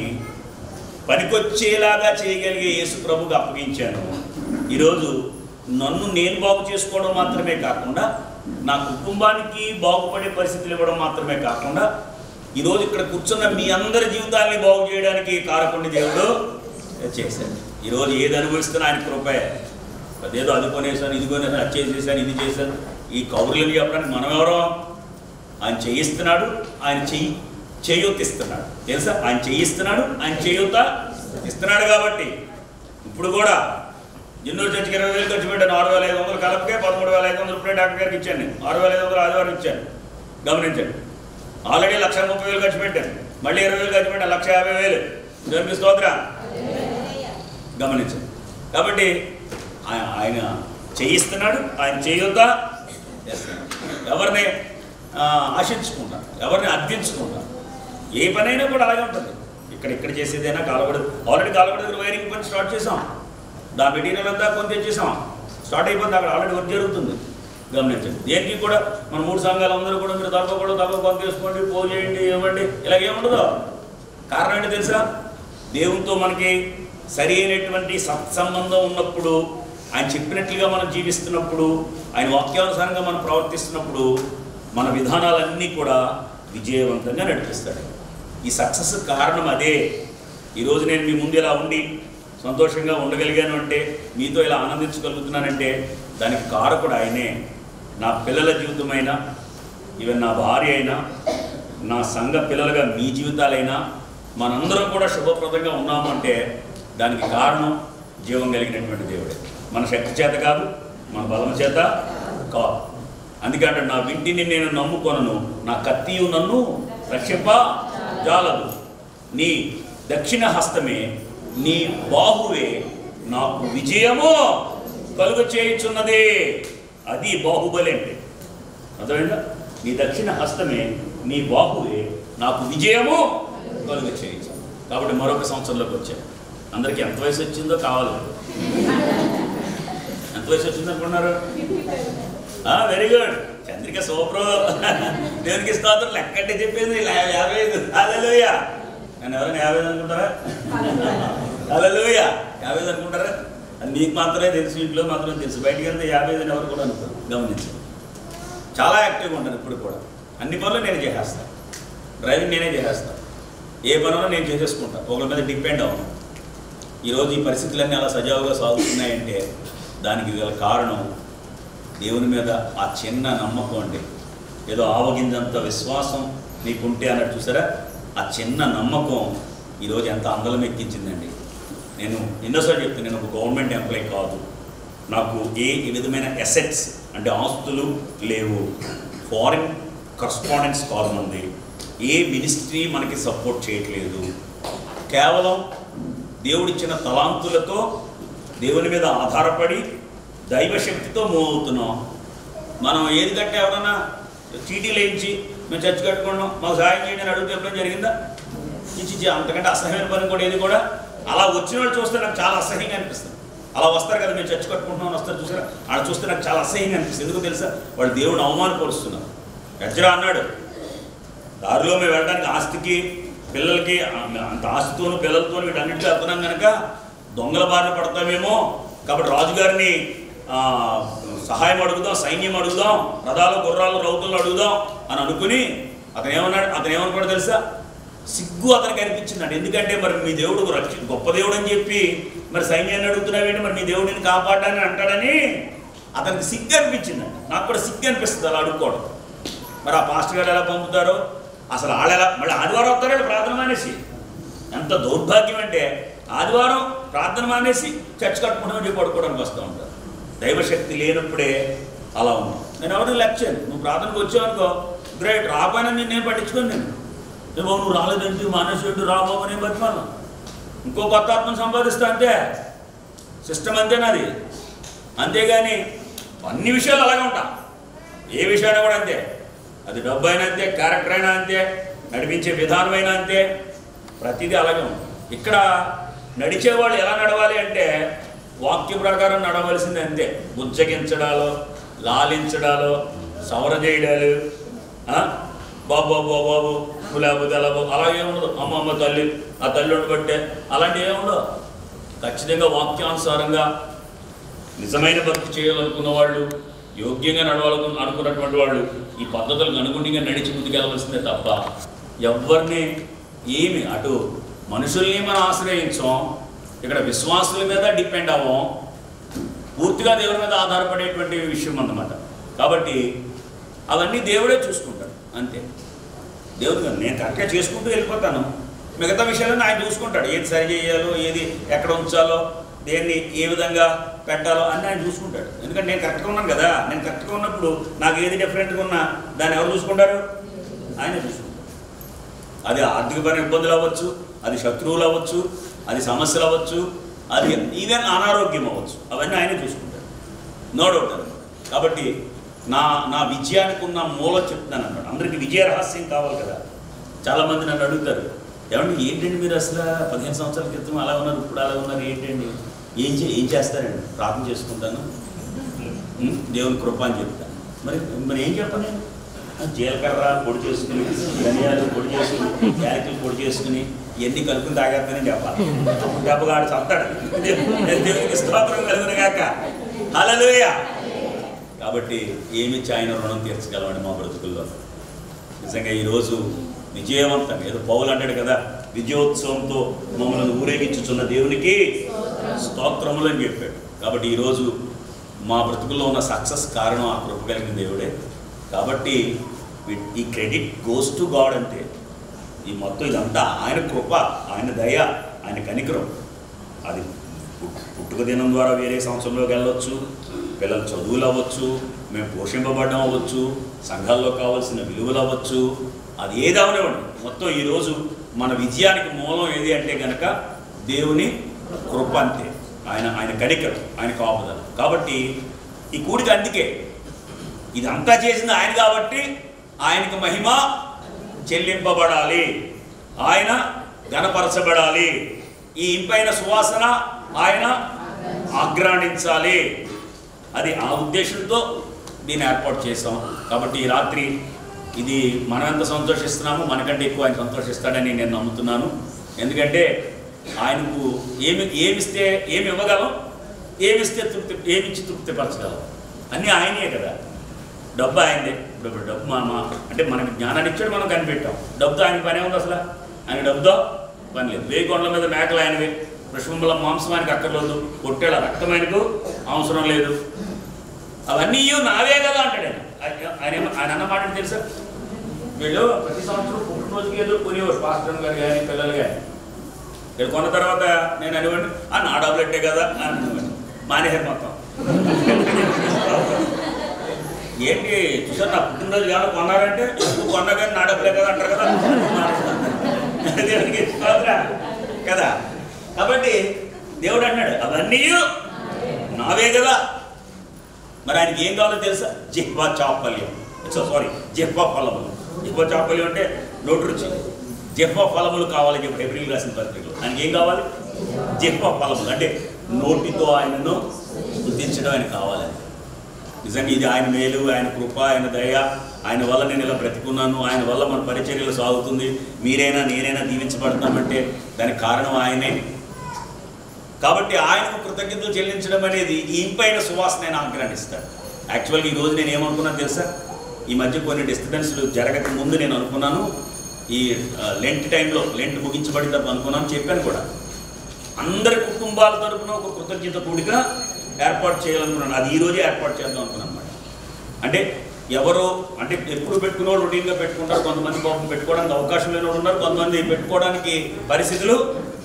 Speaker 1: పనికొచ్చేలాగా చేయగలిగే యేసు ప్రభుకి అప్పగించాను. ఈరోజు నన్ను నేను బాగు చేసుకోవడం మాత్రమే కాకుండా నా కుటుంబానికి బాగుపడే పరిస్థితులు ఇవ్వడం మాత్రమే కాకుండా ఈరోజు ఇక్కడ కూర్చున్న మీ అందరి జీవితాన్ని బాగు చేయడానికి కారకుడిని దేవుడు చేశాడు. ఈరోజు ఏది అనుభవిస్తున్నా ఆయన కృపే. అదేదో అది కొనేసాను, ఇది కొనేసాను, అది చేసేసాను, ఇది చేశాను, ఈ కౌరులని చెప్పడానికి మనం ఎవరో? ఆయన చేయిస్తున్నాడు, ఆయన చెయ్యి చేయూతిస్తున్నాడు. తెలుసా? ఆయన చేయిస్తున్నాడు, ఆయన చేయూత ఇస్తున్నాడు. కాబట్టి ఇప్పుడు కూడా జిన్నూరు చర్చికి ఇరవై వేలు ఖర్చు పెట్టాను. ఆరు వేల ఐదు వందలు కలపకే పదమూడు వేల ఐదు వందలు ఇప్పుడే డాక్టర్ గారికి ఇచ్చాను. నేను ఆరు వేల ఐదు వందలు ఆదివారం ఇచ్చాను. గమనించండి, ఆల్రెడీ లక్ష ముప్పై వేలు ఖర్చు పెట్టాను, మళ్ళీ ఇరవై వేలు ఖర్చు పెట్టాను, లక్ష యాభై వేలు. దేవునికి స్తోత్రం. గమనించండి. కాబట్టి ఆయన చేయిస్తున్నాడు, ఆయన చేయూత చేస్తున్నాడు. ఎవరిని ఆశించుకుంటారు, ఎవరిని అర్థించుకుంటారు. ఏ పనైనా కూడా అలాగే ఉంటుంది. ఇక్కడ ఇక్కడ చేసేదైనా కాలగడ ఆల్రెడీ కాలగడ దగ్గర వైరింగ్ పని స్టార్ట్ చేసాం. దా మెటీరియల్ అంతా కొంత తెచ్చేసాం, స్టార్ట్ అయిపోతుంది. అక్కడ ఆల్రెడీ వర్క్ జరుగుతుంది. గమనించండి. దేనికి కూడా మన మూడు సంఘాలు అందరూ కూడా మీరు తప్ప కూడా తప్ప కొంత తీసుకోండి, పూజ చేయండి, ఇవ్వండి, ఇలాగేముండదు. కారణం ఏంటి తెలుసా? దేవునితో మనకి సరి అయినటువంటి సత్సంబంధం ఉన్నప్పుడు, ఆయన చెప్పినట్లుగా మనం జీవిస్తున్నప్పుడు, ఆయన వాక్యానుసారంగా మనం ప్రవర్తిస్తున్నప్పుడు మన విధానాలన్నీ కూడా విజయవంతంగా నడిపిస్తాడు. ఈ సక్సెస్ కారణం అదే. ఈరోజు నేను మీ ముందు ఇలా ఉండి సంతోషంగా ఉండగలిగాను అంటే, మీతో ఇలా ఆనందించగలుగుతున్నానంటే దానికి కారకుడు ఆయనే. నా పిల్లల జీవితమైనా, ఈవెన్ నా భార్య అయినా, నా సంఘ పిల్లలుగా మీ జీవితాలైనా మనందరం కూడా శుభప్రదంగా ఉన్నాము అంటే దానికి కారణం జీవం కలిగినటువంటి దేవుడే. మన శక్తి చేత కాదు, మన బలం చేత కాదు. అందుకే అంటే నా వింటిని నేను నమ్ముకొనను, నా కత్తియు నన్ను రక్షింప జాలదు. నీ దక్షిణ హస్తమే, నీ బాహువే నాకు విజయము కలుగ చేయుచున్నది. అది బాహుబలి అంటే అర్థమైందా? నీ దక్షిణ హస్తమే, నీ బాహువే నాకు విజయము కలుగ చేయొచ్చు. కాబట్టి మరొక సంవత్సరంలోకి వచ్చాను. అందరికీ ఎంత వయసు వచ్చిందో కావాలి. ఎంత వయసు వచ్చింది అనుకున్నారు? Very good, Chandrika super. దేవునికి స్తోత్రం. లెక్కంటే చెప్పేది యాభై ఐదు. హల్లెలూయా. నేను ఎవరైనా యాభై ఐదు అనుకుంటారా? హల్లెలూయా. యాభై ఐదు అనుకుంటారా? అది మీకు మాత్రమే తెలుసు, ఇంట్లో మాత్రమే తెలుసు. బయటికి వెళ్తే యాభై ఐదు ఎవరు కూడా అనుకోరు. గమనించండి. చాలా యాక్టివ్గా ఉంటాను ఇప్పుడు కూడా. అన్ని పనులు నేను చేసేస్తాను. డ్రైవింగ్ నేనే చేసేస్తాను. ఏ పనులు నేను చేసేసుకుంటాను. ఒకరి మీద డిపెండ్ అవును. ఈరోజు ఈ పరిస్థితులన్నీ అలా సజావుగా సాగుతున్నాయంటే దానికి గల కారణం దేవుని మీద ఆ చిన్న నమ్మకం అండి. ఏదో ఆవగిందంత విశ్వాసం నీకుంటే అన్నట్టు చూసారా, ఆ చిన్న నమ్మకం ఈరోజు ఎంత అందలం ఎక్కించిందండి. నేను ఎన్నోసార్లు చెప్తాను, నేను ఒక గవర్నమెంట్ ఎంప్లాయీ కాదు, నాకు ఏ విధమైన అసెట్స్ అంటే ఆస్తులు లేవు, ఫారిన్ కరస్పాండెన్స్ కాదు మంది, ఏ మినిస్ట్రీ మనకి సపోర్ట్ చేయట్లేదు, కేవలం దేవుడిచ్చిన తలాంతులతో దేవుని మీద ఆధారపడి దైవశక్తితో మూవ్ అవుతున్నాం. మనం ఏది కట్టే ఎవరన్నా చీటీలు వేయించి మేము చర్చి కట్టుకున్నాం మాకు సహాయం చేయండి అని అడుగుతూ ఎప్పుడైనా జరిగిందా? ఇచ్చి అంతకంటే అసహ్యమైన పని కూడా ఏది కూడా. అలా వచ్చిన వాళ్ళు చూస్తే నాకు చాలా అసహ్యంగా అనిపిస్తుంది. అలా వస్తారు కదా, మేము చర్చి కట్టుకుంటున్నాం వస్తారు చూసారా, అలా చూస్తే నాకు చాలా అసహ్యంగా అనిపిస్తుంది. ఎందుకు తెలుసా? వాళ్ళు దేవుడిని అవమానపరుస్తున్నారు. ఎజ్రా అన్నాడు, దారిలో మేము వెళ్ళడానికి ఆస్తికి పిల్లలకి అంత ఆస్తితోనూ పిల్లలతోనూ వీటన్నిటికీ వెళ్తున్నాం కనుక దొంగల బారిన పడతామేమో, కాబట్టి రాజుగారిని సహాయం అడుగుదాం, సైన్యం అడుగుదాం, రథాలు గుర్రాలు రౌతులను అడుగుదాం అని అనుకుని అతను ఏమన్నాడు, అతను ఏమనుకోవడం తెలుసా? సిగ్గు అతనికి అనిపించిందండి. ఎందుకంటే మరి మీ దేవుడు రక్ష గొప్ప దేవుడు అని చెప్పి మరి సైన్యాన్ని అడుగుతున్నావేంటి, మరి మీ దేవుడిని కాపాడాలని అంటాడని అతనికి సిగ్గు అనిపించిందండి. నాకు కూడా సిగ్గు అనిపిస్తుంది అలా అడుక్కోవడం. మరి ఆ పాస్టర్ గారు ఎలా పంపుతారో అసలు వాళ్ళు ఎలా, మళ్ళీ ఆదివారం వస్తారండి ప్రార్థన మానేసి. ఎంత దౌర్భాగ్యం అంటే ఆదివారం ప్రార్థన మానేసి చర్చ కట్టుకుంటామని చెప్పి పడుకోవడానికి వస్తూ ఉంటారు. దైవశక్తి లేనప్పుడే అలా ఉన్నాం. నేను ఎవరిని లక్ష్యం, నువ్వు ప్రార్థనకు వచ్చావు అనుకో గ్రేట్, రాబోయినా నేను నేను పట్టించుకోను. నేను ఏమో నువ్వు రాలేదంటే మానేసేట్టు రాబోమని నేను బతిమాను, ఇంకో కొత్త ఆత్మను సంపాదిస్తా అంతే. సిస్టమ్ అంతేనాది. అంతేగాని అన్ని విషయాలు అలాగే ఉంటా. ఏ విషయాన్ని కూడా అంతే. అది డబ్బు అయినా అంతే, క్యారెక్టర్ అయినా అంతే, నడిపించే విధానం అయినా అంతే, ప్రతిదీ అలాగే ఉంటుంది. ఇక్కడ నడిచేవాళ్ళు ఎలా నడవాలి అంటే వాక్య ప్రకారం నడవలసింది అంతే. బుజ్జగించడాలు, లాలించడాలు, సవర చేయడాలు, బాబు బాబు బాబు నువ్వు లేకపోతే అలా బాబు అలాగే ఉండదు. అమ్మ అమ్మ తల్లి ఆ తల్లి ఉండబట్టే అలాంటివి ఏముండవు. ఖచ్చితంగా వాక్యానుసారంగా నిజమైన భక్తి చేయాలనుకున్న వాళ్ళు, యోగ్యంగా నడవాలను అనుకున్నటువంటి వాళ్ళు ఈ పద్ధతులకు అనుగుణంగా నడిచి ముందుకెళ్ళవలసిందే తప్ప ఎవరిని ఏమి అటు మనుషుల్ని మనం ఆశ్రయించాం, ఇక్కడ విశ్వాసుల మీద డిపెండ్ అవ్వం, పూర్తిగా దేవుడి మీద ఆధారపడేటువంటి విషయం అన్నమాట. కాబట్టి అవన్నీ దేవుడే చూసుకుంటాడు అంతే. దేవుడు నేను కరెక్ట్గా చేసుకుంటూ వెళ్ళిపోతాను, మిగతా విషయాలను ఆయన చూసుకుంటాడు. ఏది సరి చేయాలో, ఏది ఎక్కడ ఉంచాలో, దేన్ని ఏ విధంగా పెట్టాలో అన్నీ ఆయన చూసుకుంటాడు. ఎందుకంటే నేను కరెక్ట్గా ఉన్నాను కదా. నేను కరెక్ట్గా ఉన్నప్పుడు నాకు ఏది డిఫరెంట్గా ఉన్నా దాన్ని ఎవరు చూసుకుంటారు? ఆయనే చూసుకుంటారు. అది ఆర్థికపరమైన ఇబ్బందులు అవ్వచ్చు, అది శత్రువులు అవ్వచ్చు, అది సమస్యలు అవ్వచ్చు, అది ఈవెన్ అనారోగ్యం అవ్వచ్చు, అవన్నీ ఆయనే చూసుకుంటాడు. నో డౌట్ అనమాట. కాబట్టి నా నా విజయానికి ఉన్న మూలం చెప్తున్నాను అన్నమాట. అందరికీ విజయ రహస్యం కావాలి కదా. చాలామంది నన్ను అడుగుతారు, ఏమంటే ఏంటండి మీరు అసలు పదిహేను సంవత్సరాల క్రితం అలా ఉన్నారు, ఇప్పుడు అలా ఉన్నారు, ఏంటండి ఏం చే ఏం చేస్తారండి? ప్రార్థన చేసుకుంటాను, దేవుని కృప అని చెప్తాను. మరి మరి ఏం చెప్పను నేను? జీలకర్ర పొడి చేసుకుని, ధనియాలు పొడి చేసుకుని, క్యారెట్లు పొడి చేసుకుని ఎన్ని కలుపుని తాగేస్తానని చెప్పాలి. దెబ్బగాడు చంతాడు. దేవునికి స్తోత్రం కలుగును గాక. హల్లెలూయా. కాబట్టి ఏమిచ్చి ఆయన రుణం తీర్చగలమండి మా బ్రతుకుల్లో. నిజంగా ఈరోజు విజయవంతంగా ఏదో పౌలు అంటాడు కదా, విజయోత్సవంతో మమ్మల్ని ఊరేగించుచున్న దేవునికి స్తోత్రములు అని చెప్పాడు. కాబట్టి ఈరోజు మా బ్రతుకుల్లో ఉన్న సక్సెస్ కారణం ఆ కృప కలిగిన దేవుడే. కాబట్టి ఈ క్రెడిట్ గోస్ టు గాడ్ అంతే. ఈ మొత్తం ఇదంతా ఆయన కృప, ఆయన దయ, ఆయన కనికరం. అది పుట్టుక దినం ద్వారా వేరే సంవత్సరంలోకి వెళ్ళవచ్చు, పిల్లల చదువులు అవ్వచ్చు, మేము పోషింపబడడం అవ్వచ్చు, సంఘాల్లో కావాల్సిన విలువలు అవ్వచ్చు, అది ఏది అవనివ్వండి. మొత్తం ఈరోజు మన విజయానికి మూలం ఏది అంటే కనుక దేవుని కృప అంతే. ఆయన ఆయన కనికరం, ఆయన కాపుదల. కాబట్టి ఈ కూడిక అందుకే ఇదంతా చేసింది ఆయన కాబట్టి ఆయనకు మహిమ చెల్లింపబడాలి, ఆయన ఘనపరచబడాలి, ఈ ఇంపైన సువాసన ఆయన ఆగ్రాణించాలి. అది ఆ ఉద్దేశంతో దీన్ని ఏర్పాటు చేసాం. కాబట్టి ఈ రాత్రి ఇది మనం ఎంత సంతోషిస్తున్నామో మనకంటే ఎక్కువ ఆయన సంతోషిస్తాడని నేను నమ్ముతున్నాను. ఎందుకంటే ఆయనకు ఏమి ఏమిస్తే ఏమి ఇవ్వగలం, ఏమిస్తే తృప్తి ఏమిచ్చి తృప్తిపరచగలం, అన్నీ ఆయనే కదా. డబ్బు ఆయనదే. ఇప్పుడు డబ్బు మన అంటే మనకి జ్ఞానాన్ని ఇచ్చాడు, మనం కనిపెట్టాం. డబ్బుతో ఆయన పనే ఉంది అసలు? ఆయన డబ్బుతో పని లేదు. వేయి కొండల మీద మేకలు ఆయనవి, వృషభముల మాంసం ఆయనకు అక్కర్లేదు, పొట్టేళ్ళ రక్తం ఆయనకు అవసరం లేదు. అవన్నీ నావే కదా అంటాడు ఆయన. ఆయన ఆయన అన్నమాట తెలుసా, వీళ్ళు ప్రతి సంవత్సరం పుట్టినరోజుకి ఏదో కొనేవారు, పాస్టర్ గారు కానీ పిల్లలు కానీ. ఇక్కడ కొన్న తర్వాత నేను అనివ్వండి ఆ నా డబ్బులెట్టే కదా అని అనివ్వండి, మానేశారు మొత్తం. ఏంటి చూసారు, నా పుట్టినరోజు కానీ కొన్నారంటే నువ్వు కొన్నా కానీ నా డబ్బులే కదా అంటారు కదా కదా. కాబట్టి దేవుడు అన్నాడు అవన్నీ నావే కదా. మరి ఆయనకి ఏం కావాలో తెలుసా? జిహ్వా చాపల్యం, సారీ జిహ్వా ఫలములు. జిహ్వా చాపల్యం అంటే నోటి రుచి. జిహ్వా ఫలములు కావాలి చెప్పి ఏప్రిల్ రాసిన పత్రికలో. ఆయనకి ఏం కావాలి? జిహ్వా ఫలములు అంటే నోటితో ఆయనను స్తుతించడం ఆయన కావాలని. నిజంగా ఇది ఆయన మేలు, ఆయన కృప, ఆయన దయ. ఆయన వల్ల నేను ఇలా బ్రతికున్నాను, ఆయన వల్ల మన పరిచర్యలు సాగుతుంది, మీరైనా నేనైనా దీవించబడతామంటే దానికి కారణం ఆయనే. కాబట్టి ఆయనకు కృతజ్ఞతలు చెల్లించడం అనేది ఈ ఇంపైన సువాసన ఆయన ఆగ్రహిస్తాడు. యాక్చువల్గా ఈరోజు నేను ఏమనుకున్నాను తెలుసా, ఈ మధ్య కొన్ని డిస్టర్బెన్స్లు జరగక ముందు నేను అనుకున్నాను ఈ లెంట్ టైంలో, లెంట్ ముగించబడిన తర్వాత అనుకున్నాను, చెప్పాను కూడా, అందరి కుటుంబాల తరపున ఒక కృతజ్ఞత కూడిక ఏర్పాటు చేయాలనుకున్నాను. అది ఈరోజే ఏర్పాటు చేద్దాం అనుకున్నాను అనమాట. అంటే ఎవరో అంటే ఎప్పుడు పెట్టుకున్న వాళ్ళు రొటీన్గా పెట్టుకుంటారు, కొంతమంది పాపం పెట్టుకోవడానికి అవకాశం లేని వాళ్ళు ఉన్నారు, కొంతమంది పెట్టుకోవడానికి పరిస్థితులు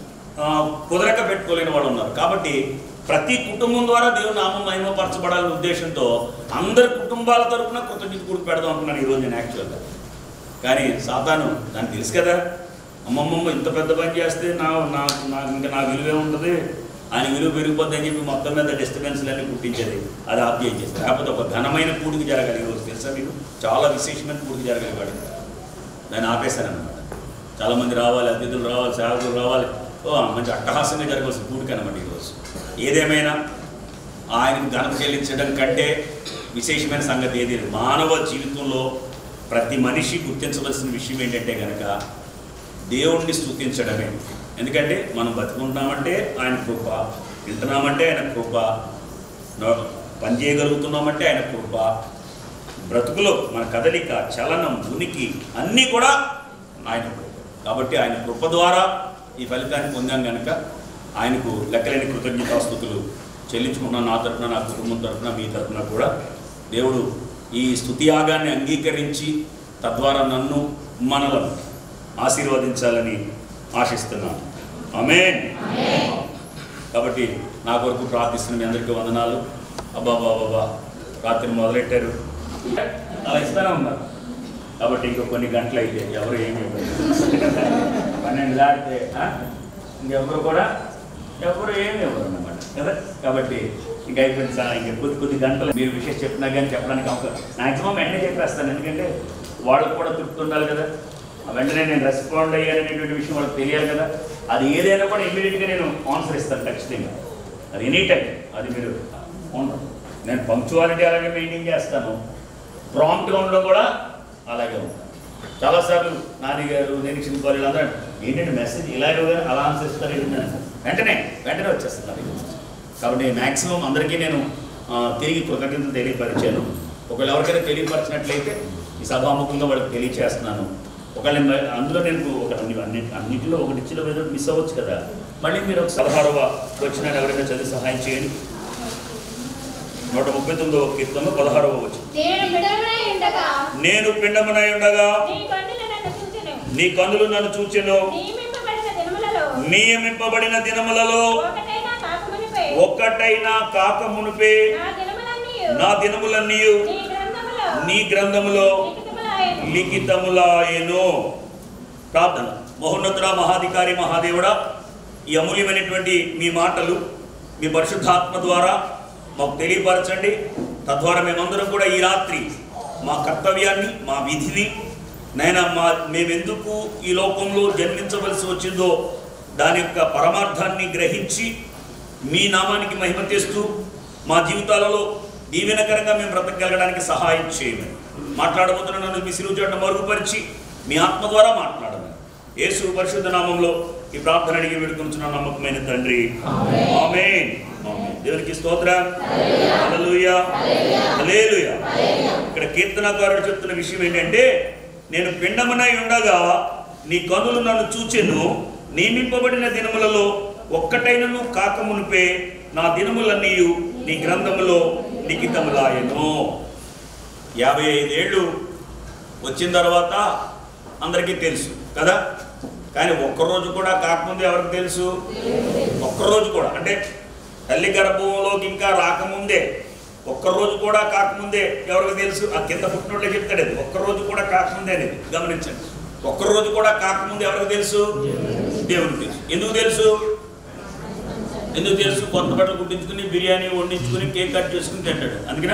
Speaker 1: కుదరక పెట్టుకోలేని వాళ్ళు ఉన్నారు. కాబట్టి ప్రతి కుటుంబం ద్వారా దేవుని నామం మహిమపరచబడాలనే ఉద్దేశంతో అందరి కుటుంబాల తరపున కృతజ్ఞత కూడిక పెడదాం అనుకున్నాను ఈరోజు నేను యాక్చువల్గా. కానీ సాతాను దానికి తెలుసు కదా, అమ్మమ్మమ్మ ఇంత పెద్ద పని చేస్తే నా నా ఇంకా నా విలువే ఉంటుంది, ఆయన విలువ పెరిగిపోద్ది అని చెప్పి మొత్తం మీద డిస్టర్బెన్స్లన్నీ పుట్టించేది. అది ఆప్యాయం చేస్తుంది. కాకపోతే ఒక ఘనమైన కూడికి జరగాలి ఈరోజు. తెలుసా మీకు, చాలా విశేషమైన కూడికి జరగాలి వాడి. దాన్ని ఆపేశానమాట. చాలామంది రావాలి, అతిథులు రావాలి, సేవకులు రావాలి, ఓ మంచి అట్టహాసంగా జరగాల్సిన కూడిక అనమాట ఈరోజు. ఏదేమైనా ఆయనకు ఘనత చెల్లించడం కంటే విశేషమైన సంగతి ఏది లేదు. మానవ జీవితంలో ప్రతి మనిషి గుర్తించవలసిన విషయం ఏంటంటే కనుక దేవుణ్ణి స్తుతించడమే. ఎందుకంటే మనం బతుకుంటున్నామంటే ఆయన కృప, వింటున్నామంటే ఆయన కృప, పని చేయగలుగుతున్నామంటే ఆయన కృప, బ్రతుకులో మన కదలిక, చలనం, ఉనికి అన్నీ కూడా ఆయన కృప. కాబట్టి ఆయన కృప ద్వారా ఈ ఫలితాన్ని పొందాం కనుక ఆయనకు లెక్కలేని కృతజ్ఞతాస్తుతులు చెల్లించుకున్నాను. నా తరఫున, నా కుటుంబం తరఫున, మీ తరఫున కూడా దేవుడు ఈ స్తుతియాగాన్ని అంగీకరించి తద్వారా నన్ను మనలను ఆశీర్వదించాలని ఆశిస్తున్నాను. ఆమేన్. కాబట్టి నా కొరకు ప్రార్థిస్తున్న మీ అందరికీ వందనాలు. అబ్బా బాబా రాత్రి మొదలెట్టారు, అలా ఇస్తూనే ఉన్నారు. కాబట్టి ఇంకో కొన్ని గంటలు అయితే ఎవరు ఏమి పన్నెండు దాటితే ఇంకెవరు కూడా ఎవరు ఏమి ఇవ్వరు అన్నమాట కదా. కాబట్టి ఇంకా అయిపోయింది సార్, ఇంక కొద్ది కొద్ది గంటలు మీరు విషయం చెప్పినా కానీ చెప్పడానికి అవకాశం మ్యాక్సిమం వెంటనే చెప్పేస్తాను. ఎందుకంటే వాళ్ళకు కూడా తృప్తి ఉండాలి కదా, వెంటనే నేను రెస్పాండ్ అయ్యాననేటువంటి విషయం వాళ్ళకి తెలియాలి కదా. అది ఏదైనా కూడా ఇమీడియట్గా నేను ఆన్సర్ ఇస్తాను ఖచ్చితంగా. అది ఎనీ టైం అది మీరు నేను పంక్చువాలిటీ అలాగే మెయింటైన్ చేస్తాను, ప్రాంప్ట్గా ఉండడం కూడా అలాగే ఉంటాను. చాలాసార్లు నాని గారు, నిరీక్షణ వాళ్ళు అందరూ ఏంటంటే మెసేజ్ ఇలాగే అలా ఆన్సర్ ఇస్తారు ఏంటంటే వెంటనే వెంటనే వచ్చేస్తున్నారు. కాబట్టి మ్యాక్సిమం అందరికీ నేను తిరిగి కృతజ్ఞతలు తెలియపరిచాను. ఒకవేళ ఎవరికైనా తెలియపరిచినట్లయితే ఈ సభాముఖంగా వాళ్ళకి తెలియచేస్తున్నాను. ఒకవేళ అందులో నేను ఒక అన్ని అన్నింటిలో ఒకటి ఇచ్చిన మీద మిస్ అవ్వచ్చు కదా. మళ్ళీ మీరు ఒక పదహారవ వచ్చిన ఎవరైనా చదివి సహాయం చేయండి. నూట ముప్పై తొమ్మిదవ కీర్తనలో పదహారవ వచ్చి, నేను పిండమునై ఉండగా నీ కన్నులు నన్ను చూచెను, నియమింపబడిన దినములలో ఒక్కటైనా కాక మునిపే నా దినములన్నీయు నీ గ్రంథములో లిఖితములాయెను. ప్రార్థన. మహోన్నతుడా, మహాధికారి, మహాదేవుడా, ఈ అమూల్యమైనటువంటి మీ మాటలు మీ పరిశుద్ధాత్మ ద్వారా మాకు తెలియపరచండి. తద్వారా మేమందరం కూడా ఈ రాత్రి మా కర్తవ్యాన్ని, మా విధిని, నైనా మా మేమెందుకు ఈ లోకంలో జన్మించవలసి వచ్చిందో దాని యొక్క పరమార్థాన్ని గ్రహించి మీ నామానికి మహిమ తెస్తూ మా జీవితాలలో దీవెనకరంగా మేము బ్రతకగలగడానికి సహాయం చేయమని మాట్లాడబోతున్న నన్ను మీ సిలువ చాటున మరుగుపరిచి మీ ఆత్మ ద్వారా మాట్లాడమని యేసు పరిశుద్ధ నామంలో ఈ ప్రార్థన అడిగి వేడుకొనుచున్న నమ్మకమైన తండ్రి, ఆమేన్. దేవునికి స్తోత్రం. హల్లెలూయా, హల్లెలూయా. ఇక్కడ కీర్తనకారుడు చెప్తున్న విషయం ఏంటంటే, నేను పిండమునై ఉండగా నీ కనులు నన్ను చూచెను, నియమింపబడిన దినములలో ఒక్కటైనను కాకమునిపే నా దినములన్నీ నీ గ్రంథములో లిఖితములాయెను. యాభై ఐదేళ్ళు వచ్చిన తర్వాత అందరికీ తెలుసు కదా, కానీ ఒక్కరోజు కూడా కాకముందు ఎవరికి తెలుసు? ఒక్కరోజు కూడా అంటే తల్లి గర్భంలోకి ఇంకా రాకముందే, ఒక్కరోజు కూడా కాకముందే ఎవరికి తెలుసు? ఆ కింద పుట్టినోళ్ళే చెప్తాడు అది. ఒక్కరోజు కూడా కాకముందే అనేది గమనించండి. ఒక్కరోజు కూడా కాకముందే ఎవరికి తెలుసు? దేవునికి తెలుసు. ఎందుకు తెలుసు? ఎందుకు తెలుసు? కొత్త బట్టలు కుట్టించుకుని, బిర్యానీ వండించుకుని, కేక్ కట్ చేసుకుని తింటాడు. అందుకనే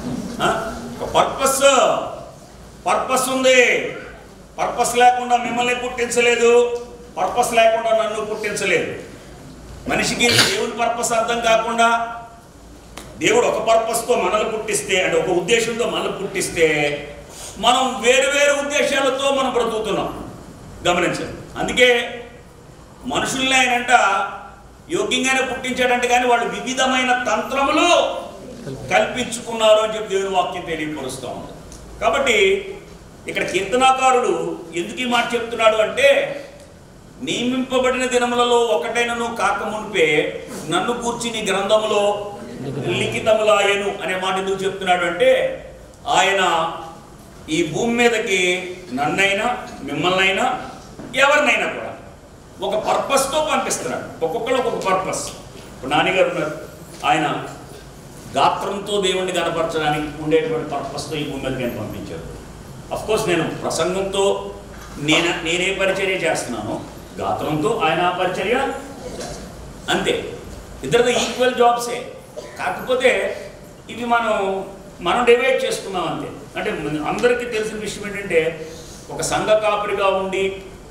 Speaker 1: ఒక పర్పస్ పర్పస్ ఉంది. పర్పస్ లేకుండా మిమ్మల్ని పుట్టించలేదు, పర్పస్ లేకుండా నన్ను పుట్టించలేదు. మనిషికి దేవుని పర్పస్ అర్థం కాకుండా దేవుడు ఒక పర్పస్తో మనల్ని పుట్టిస్తే, అంటే ఒక ఉద్దేశంతో మనల్ని పుట్టిస్తే, మనం వేరు వేరు ఉద్దేశాలతో మనం బ్రతుకుతున్నాం. గమనించండి. అందుకే మనుషుల్ని ఆయనంట యోగ్యంగానే పుట్టించాడంటే, కానీ వాళ్ళు వివిధమైన తంత్రములు కల్పించుకున్నారు అని చెప్పి దేవుని వాక్యం తెలియపరుస్తూ ఉంది. కాబట్టి ఇక్కడ కీర్తనాకారుడు ఎందుకు ఈ మాట చెప్తున్నాడు అంటే, నియమింపబడిన దినములలో ఒకటైనను కాకమునిపే నన్ను కూర్చి నీ గ్రంథములో లిఖితములాయెను అనే మాట ఎందుకు చెప్తున్నాడు అంటే, ఆయన ఈ భూమి మీదకి నన్నైనా మిమ్మల్నైనా ఎవరినైనా కూడా ఒక పర్పస్తో పంపిస్తున్నాడు. ఒక్కొక్కరు ఒక్కొక్క పర్పస్. ఇప్పుడు నాన్నగారు ఉన్నారు, ఆయన గాత్రంతో దేవుణ్ణి కనపరచడానికి ఉండేటువంటి పర్పస్తో ఈ భూమి మీదకి ఆయన పంపించారు. అఫ్కోర్స్ నేను ప్రసంగంతో నేను నేనే పరిచర్య చేస్తున్నాను, గాత్రంతో ఆయన పరిచర్య అంతే. ఇద్దరితో ఈక్వల్ జాబ్సే. కాకపోతే ఇవి మనం మనం డివైడ్ చేసుకున్నాం అంతే. అంటే అందరికీ తెలిసిన విషయం ఏంటంటే, ఒక సంఘ కాపరిగా ఉండి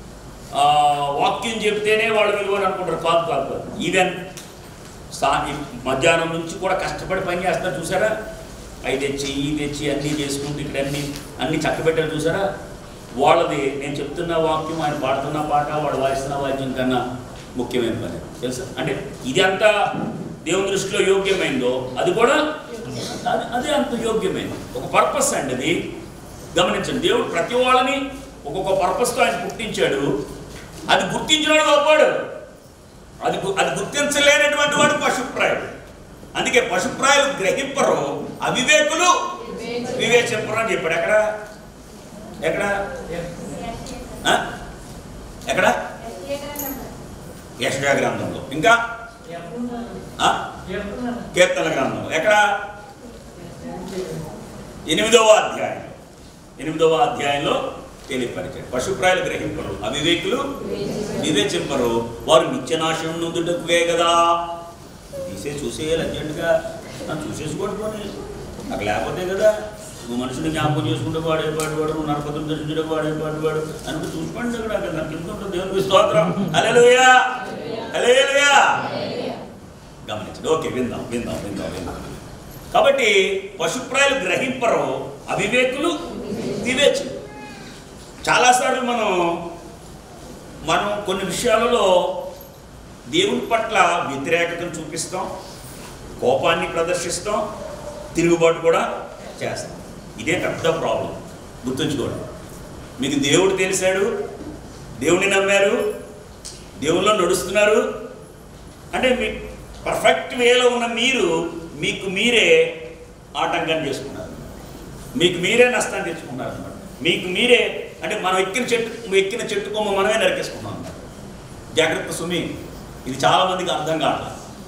Speaker 1: వాక్యం చెప్తేనే వాళ్ళు విలువని అనుకుంటారు. కాదు కాదు కాదు ఈవెన్ సా మధ్యాహ్నం నుంచి కూడా కష్టపడి పని చేస్తారు చూసారా, అవి తెచ్చి ఈ తెచ్చి అన్నీ చేసుకుంటూ ఇక్కడ అన్నీ అన్నీ చక్కబెట్టారు చూసారా, వాళ్ళది నేను చెప్తున్న వాక్యం, ఆయన పాడుతున్న పాట, వాడు వాయిస్తున్న వాద్యం కన్నా ముఖ్యమైన పని తెలుసా. అంటే ఇది అంతా దేవుని దృష్టిలో యోగ్యమైందో అది కూడా అది అదే అంత యోగ్యమైంది. ఒక పర్పస్ అండి అది. గమనించండి, దేవుడు ప్రతి వాళ్ళని ఒక్కొక్క పర్పస్తో ఆయన పుట్టించాడు. అది గుర్తించినాడు గొప్పవాడు, అది అది గుర్తించలేనటువంటి వాడు పశుప్రాయుడు. అందుకే పశుప్రాయులు గ్రహింపరు, అవివేకులు వివేచింపరు అని చెప్పాడు. ఎక్కడ ఎక్కడ ఎక్కడ యెషయా గ్రంథంలో, ఇంకా కీర్తన గ్రంథంలో, ఎక్కడ ఎనిమిదవ అధ్యాయం ఎనిమిదవ అధ్యాయంలో తెలియపరిచాడు. పశుప్రాయులు గ్రహింపరు, అవివేకులు వివేచింపరు, వారు నిత్యనాశనం నొందుటకువే కదా. తీసే చూసేయాలి అర్జెంటుగా, నన్ను చూసేసుకోవడం నాకు లేకపోతే కదా. నువ్వు మనుషుని జ్ఞాపకం చేసుకుంటే వాడే పాడువాడు, నువ్వు నరపతులు దర్శించడం వాడే పాడువాడు అని చూసుకోండి. అక్కడ నాకు ఎంత ఉంటుంది దేవునికి స్తోత్రం. హల్లెలూయా, హల్లెలూయా. గమనించండి. ఓకే, విందాం విందాం విందాం విందాం కాబట్టి పశుప్రాయులు గ్రహింపరు, అవివేకులు వివేచన. చాలాసార్లు మనం మనం కొన్ని విషయాలలో దేవుని పట్ల వ్యతిరేకతను చూపిస్తాం, కోపాన్ని ప్రదర్శిస్తాం, తిరుగుబాటు కూడా చేస్తాం. ఇదే పెద్ద ప్రాబ్లం. గుర్తుంచుకోండి. మీకు దేవుడు తెలిసాడు, దేవుడిని నమ్మారు, దేవుళ్ళో నడుస్తున్నారు అంటే మీ పర్ఫెక్ట్ వేలో ఉన్న మీరు మీకు మీరే ఆటంకం చేసుకున్నారు, మీకు మీరే నష్టాన్ని తెచ్చుకున్నారు అన్నమాట. మీకు మీరే అంటే మనం ఎక్కిన చెట్టు ఎక్కిన చెట్టు కొమ్మ మనమే నరికేసుకున్నాం అన్నమాట. జాగ్రత్త సుమి, ఇది చాలామందికి అర్థం కావట్లేదు.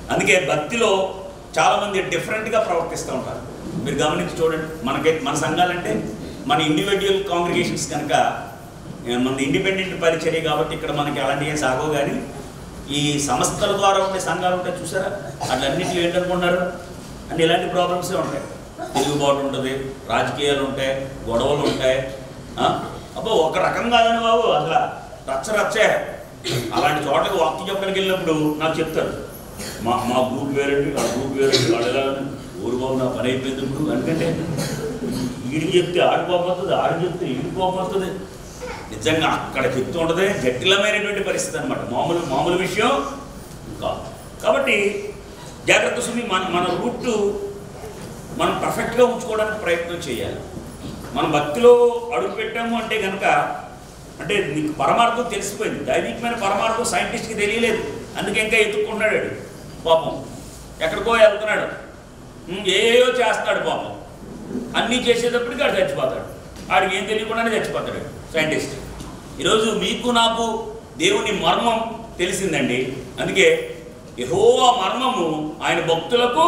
Speaker 1: అందుకే భక్తిలో చాలామంది డిఫరెంట్గా ప్రవర్తిస్తూ ఉంటారు. మీరు గమనించి చూడండి. మనకైతే మన సంఘాలంటే మన ఇండివిజువల్ కాంగ్రిగేషన్స్ కనుక మన ఇండిపెండెంట్ పరిచర్య కాబట్టి ఇక్కడ మనకి అలాంటివి సాగవు. కానీ ఈ సంస్థల ద్వారా ఉండే సంఘాలు ఉంటాయి చూసారా, అట్లన్నింటిలో ఏంటనుకున్నారు అంటే ఇలాంటి ప్రాబ్లమ్సే ఉంటాయి. తిరుగుబాటు ఉంటుంది, రాజకీయాలు ఉంటాయి, గొడవలు ఉంటాయి. అబ్బో ఒక రకం కాదని బాబు, అసలు రచ్చ రచ్చే. అలాంటి చోట్లకి వాక్యం చెప్పడానికి వెళ్ళినప్పుడు నాకు చెప్తారు, మా మా గ్రూప్ వేరండి, ఆ గ్రూప్ వేరండి, వాళ్ళు ఎలా ఊరు బాబు నా పని అయిపోయింది ఇప్పుడు. ఎందుకంటే వీడికి చెప్తే ఆడిపోతుంది, ఆడి చెప్తే ఈడిపోతుంది. నిజంగా అక్కడ చెప్తూ ఉంటుంది జటిలమైనటువంటి పరిస్థితి అనమాట. మామూలు మామూలు విషయం కాదు. కాబట్టి జాగ్రత్త సుమి మన మన రూట్ మనం పర్ఫెక్ట్గా ఉంచుకోవడానికి ప్రయత్నం చేయాలి. మనం భక్తిలో అడుగు పెట్టాము అంటే కనుక అంటే నీకు పరమార్థం తెలిసిపోయింది. దైవికమైన పరమార్థం సైంటిస్ట్కి తెలియలేదు, అందుకే ఇంకా ఎత్తుక్కున్నాడు పాపం. ఎక్కడికో వెళ్తున్నాడు, ఏయో చేస్తున్నాడు పాపం. అన్నీ చేసేటప్పటికి ఆడు చచ్చిపోతాడు. ఆడికి ఏం తెలియకుండానే చచ్చిపోతాడు సైంటిస్ట్. ఈరోజు మీకు నాకు దేవుని మర్మం తెలిసిందండి. అందుకే యెహోవా మర్మము ఆయన భక్తులకు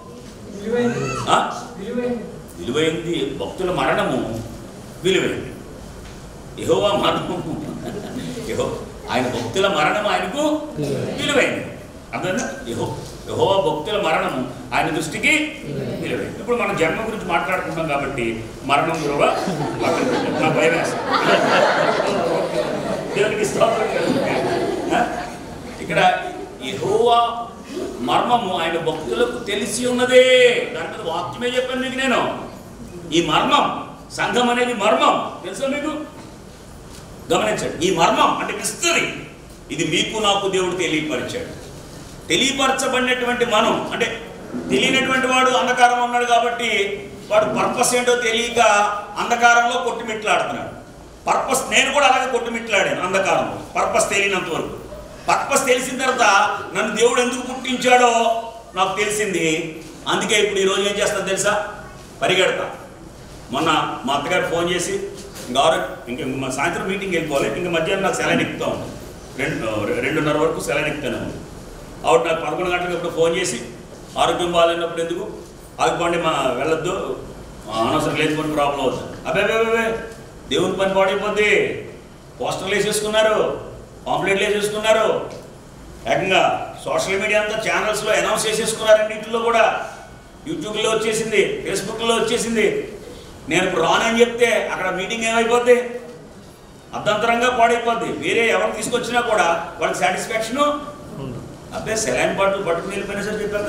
Speaker 1: విలువైంది. భక్తుల మరణము విలువైంది. యెహోవా మరణము యెహో ఆయన భక్తుల మరణం ఆయనకు విలువైంది. అర్థమైందా? యెహో యెహోవా భక్తుల మరణము ఆయన దృష్టికి విలువైంది. ఇప్పుడు మనం జన్మ గురించి మాట్లాడుకుంటాం కాబట్టి మరణం విలువ నా భయం వేస్తాం. దేవునికి స్తోత్రం. ఇక్కడ యెహోవా మర్మము ఆయన భక్తులకు తెలిసి ఉన్నదే. దాని మీద వాక్యమే చెప్పాను మీకు నేను. ఈ మర్మం, సంఘం అనేది మర్మం తెలుసా మీకు? గమనించండి, ఈ మర్మం అంటే మిస్టరీ. ఇది మీకు నాకు దేవుడు తెలియపరిచాడు. తెలియపరచబడినటువంటి మనం అంటే తెలియనటువంటి వాడు అంధకారం ఉన్నాడు కాబట్టి వాడు పర్పస్ ఏంటో తెలియక అంధకారంలో కొట్టుమిట్లాడుతున్నాడు. పర్పస్ నేను కూడా అలాగే కొట్టుమిట్లాడాను అంధకారంలో, పర్పస్ తెలియనంత వరకు. పర్పస్ తెలిసిన తర్వాత నన్ను దేవుడు ఎందుకు పుట్టించాడో నాకు తెలిసింది. అందుకే ఇప్పుడు ఈరోజు ఏం చేస్తాను తెలుసా? పరిగెడతా. మొన్న మా అత్తగారు ఫోన్ చేసి ఇంకా ఇంకా మా సాయంత్రం మీటింగ్కి వెళ్ళిపోవాలి, ఇంకా మధ్యాహ్నం నాకు సెలైన్ ఎక్కుతూ ఉంది. రెండు రెండున్నర వరకు సెలైన్ ఎక్కుతాను. ఆవిడ నాకు పదకొండు గంటలకు ఇప్పుడు ఫోన్ చేసి ఆరోగ్యం బాగాలేనప్పుడు ఎందుకు ఆగిపోండి, మా వెళ్ళొద్దు, అనవసరం లేకపోతే ప్రాబ్లం అవుతుంది. అబ్బాయి అబ్బాయి దేవుని పని పాడైపోద్ది. పోస్టర్లు వేసేసుకున్నారు, పాంప్లెట్లు వేసేసుకున్నారు, ఏకంగా సోషల్ మీడియా అంతా ఛానల్స్లో అనౌన్స్ చేసేసుకున్నారండి. ఇంట్లో కూడా యూట్యూబ్లో వచ్చేసింది, ఫేస్బుక్లో వచ్చేసింది. నేను ఇప్పుడు రానని చెప్తే అక్కడ మీటింగ్ ఏమైపోద్ది? అర్ధంతరంగా పాడైపోద్ది. వేరే ఎవరు తీసుకొచ్చినా కూడా వాళ్ళకి సాటిస్ఫాక్షను. అబ్బాయి సెలైన్ బాటిల్ పట్టుకుని వెళ్ళిపోయినా సరే చెప్పాను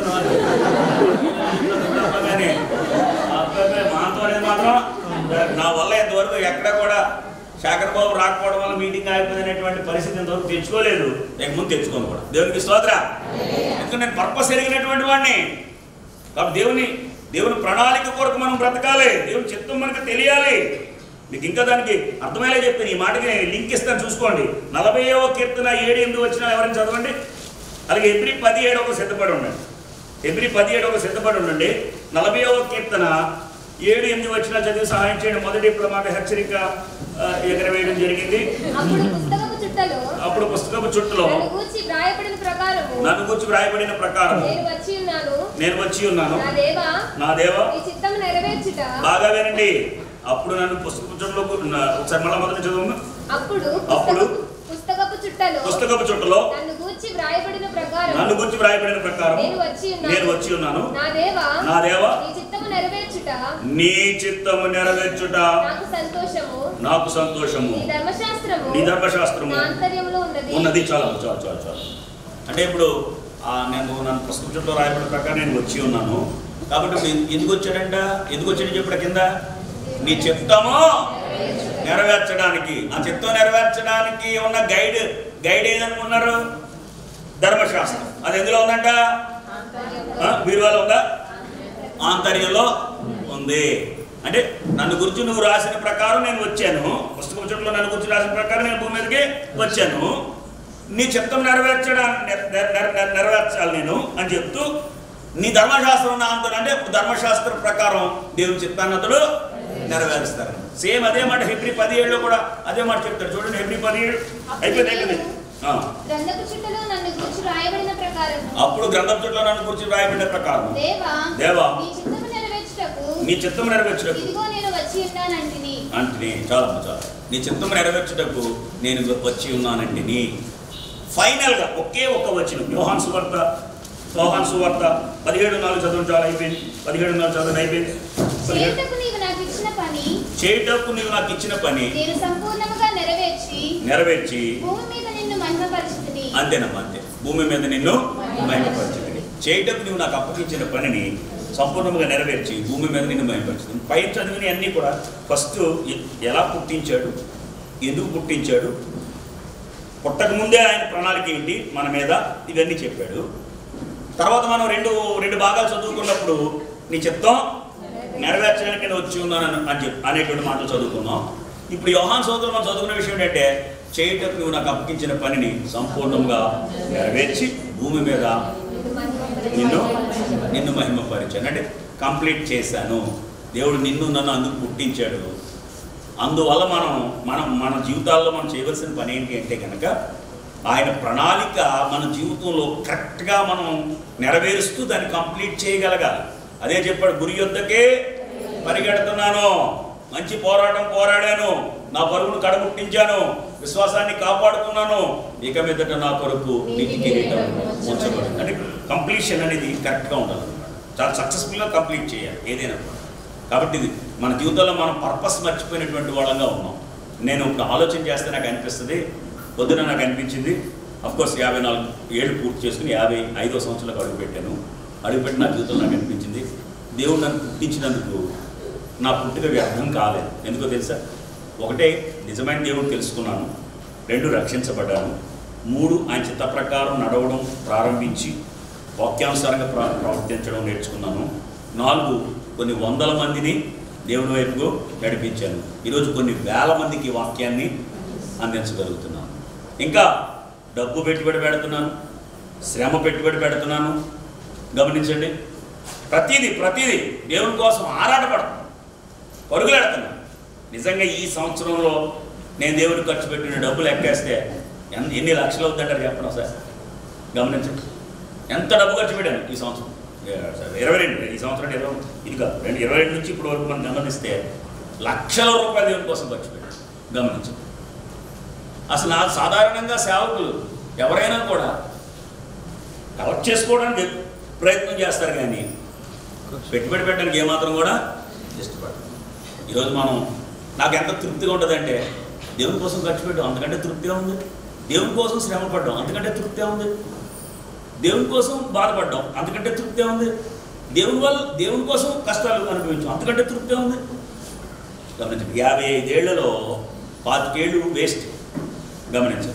Speaker 1: కానీ అబ్బాయి మాతో అనేది మాత్రం నా వల్ల ఇంతవరకు ఎక్కడ కూడా శేఖర్ బాబు రాకపోవడం వల్ల మీటింగ్ అయిపోయింది అనేటువంటి పరిస్థితి ఇంతవరకు తెచ్చుకోలేదు. ఇక ముందు తెచ్చుకోను కూడా. దేవునికి స్తోత్ర. ఎందుకంటే నేను పర్పస్ ఎరిగినటువంటి వాడిని కాబట్టి దేవుని దేవుని ప్రణాళిక కొరకు మనం బ్రతకాలి. దేవుని చిత్తం మనకు తెలియాలి. మీకు ఇంకా దానికి అర్థమయ్యేలా చెప్పాను. ఈ మాటకి నేను లింక్ ఇస్తాను చూసుకోండి. నలభైవ కీర్తన ఏడు ఎనిమిది వచ్చినా ఎవరైనా చదవండి. అలాగే ఎబ్రి పదిహేడు ఒక సిద్ధపడి ఉండండి. ఎబ్రి పదిహేడు ఒక సిద్ధపడి ఉండండి. నలభైవ కీర్తన ఏడు ఎనిమిది వచ్చినా చదివి సహాయం చేయండి. మొదటి ప్రమాణ హెచ్చరిక ఎగరవేయడం జరిగింది. అప్పుడు పుస్తకపు చుట్టలో నన్ను గూర్చి వ్రాయబడిన ప్రకారం నేను వచ్చి ఉన్నాను. నా దేవా బాగా వినండి. అప్పుడు నన్ను పుస్తకపు చుట్టలో ఒకసారి మళ్ళా మొదటి చదువు. అప్పుడు అప్పుడు పుస్తకపు చుట్టలో పుస్తకపు చుట్టలో నన్ను గూర్చి వ్రాయబడిన ప్రకారం నన్ను గూర్చి వ్రాయబడిన ప్రకారం నేను వచ్చి ఉన్నాను నేను వచ్చి ఉన్నాను నా దేవా నా దేవా నీ చిత్తము నెరవేర్చుట నీ చిత్తము నెరవేర్చుట నాకు సంతోషము నాకు సంతోషము నీ ధర్మశాస్త్రము నీ ధర్మశాస్త్రము నా అంతర్యములో ఉన్నది ఉన్నది. చాలా చాలా చాలా చాలా అంటే ఇప్పుడు నేను నన్ను పుస్తకం చుట్టూ రాయబడిన ప్రకారం నేను వచ్చి ఉన్నాను కాబట్టి ఎందుకు వచ్చాడంట? ఎందుకు వచ్చాడని చెప్పిన కింద నీ చిత్తము నెరవేర్చడానికి. ఆ చిత్తం నెరవేర్చడానికి ఉన్న గైడ్ గైడ్ ఏదనుకున్నారు? ధర్మశాస్త్రం. అది ఎందులో ఉందంట? బీరువాలో ఉందా? ఆంతర్యంలో ఉంది. అంటే నన్ను గురించి నువ్వు రాసిన ప్రకారం నేను వచ్చాను. పుస్తకం చుట్టూ నన్ను గురించి రాసిన ప్రకారం నేను భూమి మీదకి వచ్చాను. నీ చిత్తం నెరవేర్చడానికి నెరవేర్చాలి నేను అని చెప్తూ నీ ధర్మశాస్త్రం నా అంతా అంటే ధర్మశాస్త్రం ప్రకారం దేవుని చిత్తాన్ని అతడు నెరవేరుస్తారు. సేమ్ అదే మాట హెబ్రీ పదిహేడులో కూడా అదే మాట చెప్తాడు. చూడండి హెబ్రీ పదిహేడు అయిపోయింది అయిపోయింది
Speaker 12: గ్రంథపు చుట్టలో నన్ను గురించి రాయబడిన ప్రకారం
Speaker 1: అప్పుడు గ్రంథపు చుట్టలో నన్ను గురించి రాయబడిన ప్రకారం
Speaker 12: దేవా
Speaker 1: దేవా
Speaker 12: నీ చిత్తము నెరవేర్చుటకు
Speaker 1: నీ చిత్తము నెరవేర్చుటకు
Speaker 12: ఇదిగో నేను వచ్చి ఉన్నానంటిని
Speaker 1: అంటిని చాలమ్మ చాలు నీ చిత్తము నెరవేర్చుటకు నేను వచ్చి ఉన్నానంటిని. ఫైనల్గా ఒకే ఒక్క వచనం యోహాను సువార్త యోహాను సువార్త పదిహేడు నాలుగు చదువు చాలా అయిపోయింది. పదిహేడు నాలుగు చదువు అయిపోయింది.
Speaker 12: చేయుటకు నీవు నాకు ఇచ్చిన పని
Speaker 1: చేయుటకు నీవు నాకు ఇచ్చిన పని
Speaker 12: నేను సంపూర్ణముగా నెరవేర్చి
Speaker 1: నెరవేర్చి
Speaker 12: భూమి మీద నిన్ను మహిమపరచుదుని.
Speaker 1: అంతేనమ్మా అంతే, భూమి మీద నిన్ను మహిమపరచుదుని. చేయుటకు నీవు నాకు అప్పగించిన పనిని సంపూర్ణంగా నెరవేర్చి భూమి మీద నిన్ను మహిమపరచుదుని. పై చదివిన అన్నీ కూడా ఫస్ట్ ఎలా పుట్టించాడు, ఎందుకు పుట్టించాడు, పుట్టక ముందే ఆయన ప్రణాళిక ఏంటి మన మీద, ఇవన్నీ చెప్పాడు. తర్వాత మనం రెండు రెండు భాగాలు చదువుకున్నప్పుడు నీ చిత్తం నెరవేర్చడానికి నేను వచ్చి ఉన్నాను అని చెప్పి అనేటువంటి మాటలు చదువుకున్నాం. ఇప్పుడు యోహాను సోదరులు మనం చదువుకున్న విషయం ఏంటంటే చేయటకు నువ్వు నాకు అప్పగించిన పనిని సంపూర్ణంగా నెరవేర్చి భూమి మీద నిన్ను నిన్ను మహిమపరిచాను, అంటే కంప్లీట్ చేశాను. దేవుడు నిన్ను నన్ను అందుకు పుట్టించాడు. అందువల్ల మనం మనం మన జీవితాల్లో మనం చేయవలసిన పని ఏంటి అంటే కనుక ఆయన ప్రణాళిక మన జీవితంలో కరెక్ట్గా మనం నెరవేరుస్తూ దాన్ని కంప్లీట్ చేయగలగాలి. అదే చెప్పాడు, గురి యొద్దకే పరిగెడుతున్నాను, మంచి పోరాటం పోరాడాను, నా పరుగును కడముట్టించాను, విశ్వాసాన్ని కాపాడుకున్నాను, ఇక మీదట నా కొరకు నీటి కిరీటం ఉంచబడింది. అంటే కంప్లీషన్ అనేది కరెక్ట్గా ఉండాలన్నమాట. చాలా సక్సెస్ఫుల్గా కంప్లీట్ చేయాలి ఏదైనా. కాబట్టి ఇది మన జీవితంలో మనం పర్పస్ మర్చిపోయినటువంటి వాళ్ళంగా ఉన్నాం. నేను ఇప్పుడు ఆలోచన చేస్తే నాకు అనిపిస్తుంది, పొద్దున నాకు అనిపించింది, అఫ్కోర్స్ యాభై నాలుగు ఏళ్ళు పూర్తి చేసుకుని యాభై ఐదో సంవత్సరాలకు అడుగుపెట్టాను. అడుగుపెట్టి నా జీవితంలో నాకు అనిపించింది, దేవుడు నన్ను పుట్టించినందుకు నా పుట్టుక వ్యర్థం కాలేదు. ఎందుకో తెలుసా? ఒకటే, నిజమైన దేవుడు తెలుసుకున్నాను. రెండు, రక్షించబడ్డాను. మూడు, ఆయన చిత్త ప్రకారం నడవడం ప్రారంభించి వాక్యానుసారంగా ప్ర ప్రవర్తించడం నేర్చుకున్నాను. నాలుగు, కొన్ని వందల మందిని దేవుని వైపుకు నడిపించాను. ఈరోజు కొన్ని వేల మందికి వాక్యాన్ని అందించగలుగుతున్నాను. ఇంకా డబ్బు పెట్టుబడి పెడుతున్నాను, శ్రమ పెట్టుబడి పెడుతున్నాను. గమనించండి, ప్రతిదీ ప్రతిదీ దేవుని కోసం ఆరాటపడుతున్నాను, పరుగులెడుతున్నాను. నిజంగా ఈ సంవత్సరంలో నేను దేవుడికి ఖర్చు పెట్టిన డబ్బులు ఎక్కేస్తే ఎన్ని లక్షలు అవుతుందంటారు చెప్పడం సార్? గమనించండి, ఎంత డబ్బు ఖర్చు పెట్టాను ఈ సంవత్సరం. ఇరవై రెండు ఈ సంవత్సరం ఇరవై ఇది కాదు రెండు ఇరవై రెండు నుంచి ఇప్పుడు వరకు మనం గమనిస్తే లక్షల రూపాయలు దేవుని కోసం ఖర్చు పెట్టాను. గమనించండి, అసలు నా సాధారణంగా సేవకులు ఎవరైనా కూడా కలెక్ట్ చేసుకోవడానికి ప్రయత్నం చేస్తారు, కానీ పెట్టుబడి పెట్టడానికి ఏమాత్రం కూడా ఇష్టపడరు. ఈరోజు మనం నాకు ఎంత తృప్తిగా ఉంటుందంటే, దేవుని కోసం ఖర్చు పెట్టాం అంతకంటే తృప్తిగా ఉంది, దేవుని కోసం శ్రమ పడ్డాం అంతకంటే తృప్తిగా ఉంది, దేవుని కోసం బాధపడ్డాం అంతకంటే తృప్తిగా ఉంది, దేవుని వల్ల దేవుని కోసం కష్టాలు అనుభవించాం అంతకంటే తృప్తిగా ఉంది. గమనించండి, యాభై ఐదేళ్లలో పాతికేళ్ళు వేస్ట్. గమనించండి,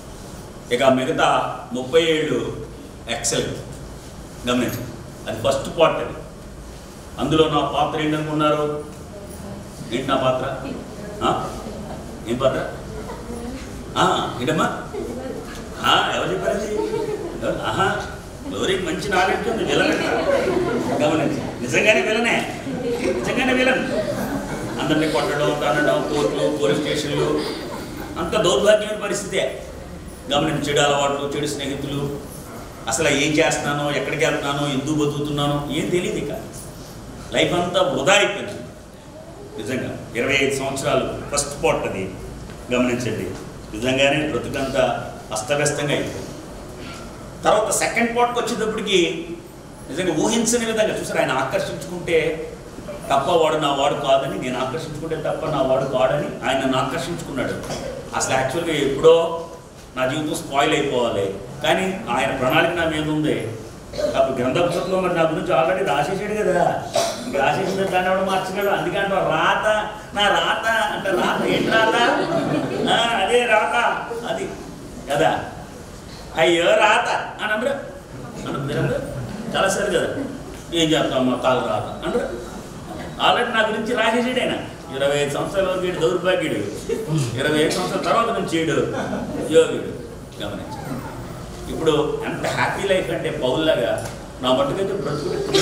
Speaker 1: ఇక మిగతా ముప్పై ఏళ్ళు ఎక్సలెంట్. గమనించండి, అది ఫస్ట్ పార్ట్. అది అందులో నా పాత్ర ఏంటనుకున్నారు? ఏంటి నా పాత్ర? ఏం పాత్ర? ఏంటమ్మా? ఎవరు చెప్పారు? ఆహా, లోరీకి మంచి నాలెడ్జ్ ఉంది, విలన్. గమనించి, నిజంగానే విలనే, నిజంగానే విలన్. అందరినీ కొట్టడం, తనడం, కోర్టులు, పోలీస్ స్టేషన్లు, అంత దౌర్భాగ్యమైన పరిస్థితే. గమనించి, చెడు అలవాట్లు, చెడు స్నేహితులు, అసలు ఏం చేస్తున్నానో, ఎక్కడికి వెళ్తున్నానో, ఎందుకు బతుకుతున్నానో ఏం తెలియదు. ఇక లైఫ్ అంతా వృధా అయిపోయింది. నిజంగా ఇరవై ఐదు సంవత్సరాలు ఫస్ట్ పార్ట్ అది. గమనించండి, నిజంగానే బ్రతుకంతా అస్తవ్యస్తంగా అయిపోయింది. తర్వాత సెకండ్ పార్ట్కి వచ్చేటప్పటికి నిజంగా ఊహించని విధంగా చూసారు, ఆయన ఆకర్షించుకుంటే తప్ప వాడు నా వాడు కాదని, నేను ఆకర్షించుకుంటే తప్ప నా వాడు కాడని ఆయన నన్ను ఆకర్షించుకున్నాడు. అసలు యాక్చువల్గా ఎప్పుడో నా జీవితం స్పాయిల్ అయిపోవాలి, కానీ ఆయన ప్రణాళిక నా మీద ఉంది. అప్పుడు గ్రంథపుస్తకంలో మరి నా గురించి ఆల్రెడీ రాసేసాడు కదా, రాసేసిన దాన్ని ఎవడు మార్చగలడు. అందుకంటే రాత, నా రాత అంటే రాత ఏంటి? రాత అదే రాత అది కదా, అయ్యో రాత అని అందరూ అందరూ చాలా సరి కదా, ఏం చేస్తాం మా కాలు రాత అందరూ. ఆల్రెడీ నా గురించి రాసేసాడు ఆయన. ఇరవై ఐదు సంవత్సరాల వరకు వీడు దౌర్భాగ్యుడు, ఇరవై ఐదు సంవత్సరాల తర్వాత నుంచి వీడు యోగుడు. గమనించండి, ఇప్పుడు ఎంత హ్యాపీ లైఫ్ అంటే పౌల్లాగా నా మట్టుకైతే బ్రతుకు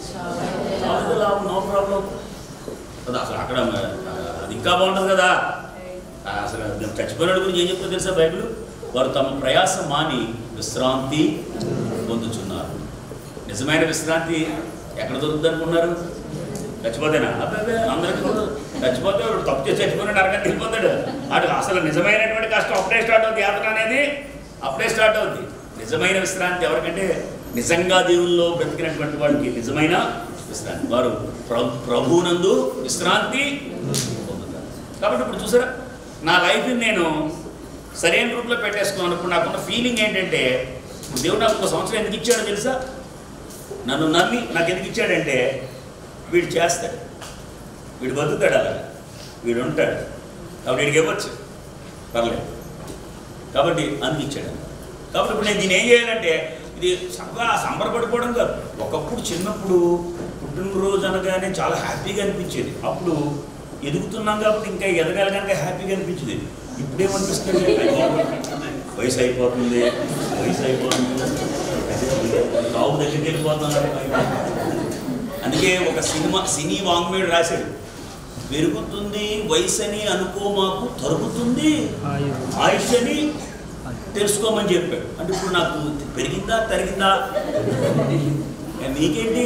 Speaker 1: లాభం, నో ప్రాబ్లం కదా. అసలు అక్కడ అది ఇంకా బాగుంటుంది కదా. అసలు చచ్చిపోయిన గురించి ఏం చెప్తుందో తెలుసా బైబిల్? వారు తమ ప్రయాసం మాని విశ్రాంతి పొందుచున్నారు. నిజమైన విశ్రాంతి ఎక్కడ దొరుకుతుంది అనుకున్నారు? చచ్చిపోతేనా? అబ్బాయి అందరికీ చచ్చిపోతే తప్పు చేసి చచ్చిపోయిన నరకం వెళ్ళిపోతాడు. అటు అసలు నిజమైనటువంటి కష్టం అప్పుడే స్టార్ట్ అవుతుంది. యాత్ర అనేది అప్పుడే స్టార్ట్ అవుతుంది. నిజమైన విశ్రాంతి ఎవరికంటే నిజంగా దేవుల్లో బ్రతికినటువంటి వాడికి నిజమైన విశ్రాంతి. వారు ప్రభువునందు విశ్రాంతి పొందుతారు. కాబట్టి ఇప్పుడు చూసారా, నా లైఫ్ని నేను సరైన రూట్లో పెట్టేసుకున్నాను. ఇప్పుడు నాకున్న ఫీలింగ్ ఏంటంటే, దేవుడు నాకు ఒక సంవత్సరం ఎందుకు ఇచ్చాడో తెలుసా? నన్ను నమ్మి నాకు ఎందుకు ఇచ్చాడంటే, వీడు చేస్తాడు, వీడు బతుకుతాడు, అలా వీడు ఉంటాడు, కాబట్టి వీడికి ఇవ్వచ్చు, పర్లేదు, కాబట్టి అందుకు ఇచ్చాడు. కాబట్టి ఇప్పుడు నేను దీన్ని ఏం చేయాలంటే, ఇది చక్కగా సంబరపడిపోవడం కాదు. ఒకప్పుడు చిన్నప్పుడు పుట్టినరోజు అనగానే చాలా హ్యాపీగా అనిపించేది. అప్పుడు ఎదుగుతున్నాం కాబట్టి ఇంకా ఎదగాలి కనుక హ్యాపీగా అనిపించేది. ఇప్పుడేమనిపిస్తుంది, వయసు అయిపోతుంది, వయసు అయిపోతుంది, రావు దగ్గరికి వెళ్ళిపోతున్నారు. అందుకే ఒక సినిమా సినీ వాంగ్మేయుడు రాశాడు, పెరుగుతుంది వయసు అని అనుకో మాకు, తరుగుతుంది ఆయుష్ అని తెలుసుకోమని చెప్పాడు. అంటే ఇప్పుడు నాకు పెరిగిందా తరిగిందా? మీకేంటి,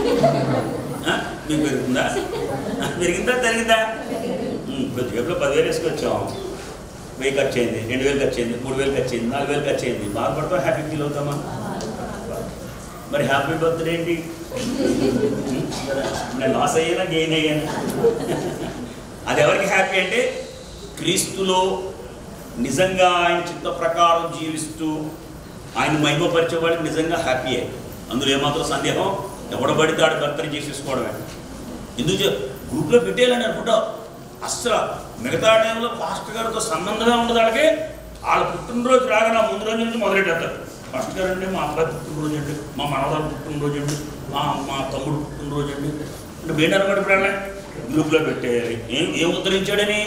Speaker 1: మీకు పెరుగుతుందా పెరిగిందా తరిగిందా? ఇప్పుడు జేబులో పదివేలు వేసుకొచ్చాం, వెయ్యి ఖర్చు అయింది, రెండు వేలు ఖర్చు అయింది, మూడు వేలు ఖర్చు అయింది, నాలుగు వేలు ఖర్చు అయింది. బాధపడతాం, హ్యాపీ ఫీల్ అవుతామా? మరి హ్యాపీ బర్త్డే ఏంటి? నేను లాస్ అయ్యానా గెయిన్ అయ్యాను? అది ఎవరికి హ్యాపీ అంటే, క్రీస్తులో నిజంగా ఆయన చిత్త ప్రకారం జీవిస్తూ ఆయన మహిమపరిచేవాడికి నిజంగా హ్యాపీయే. అందులో ఏమాత్రం సందేహం, ఎవడబడితే ఆడు బర్త్డే చేసేసుకోవడమే. ఎందుకు గ్రూప్లో పెట్టేయాలని అనుకుంటావు? అస్సలు మిగతా టైంలో పాస్టర్ గారితో సంబంధమే ఉండదు. వాళ్ళకి వాళ్ళ పుట్టినరోజు రాగానే ముందు రోజు నుంచి మొదలెట్టేస్తారు. పాస్టర్ గారు అండి, మా అబ్బాయి పుట్టినరోజు అండి, మా మనవరాలు పుట్టినరోజు అండి, మా మా తమ్ముడు పుట్టినరోజు అండి అంటే వేడి అనమాట. ఇప్పుడు గ్రూప్లో పెట్టేయాలి. ఏం ఏం ఉత్తరించాడని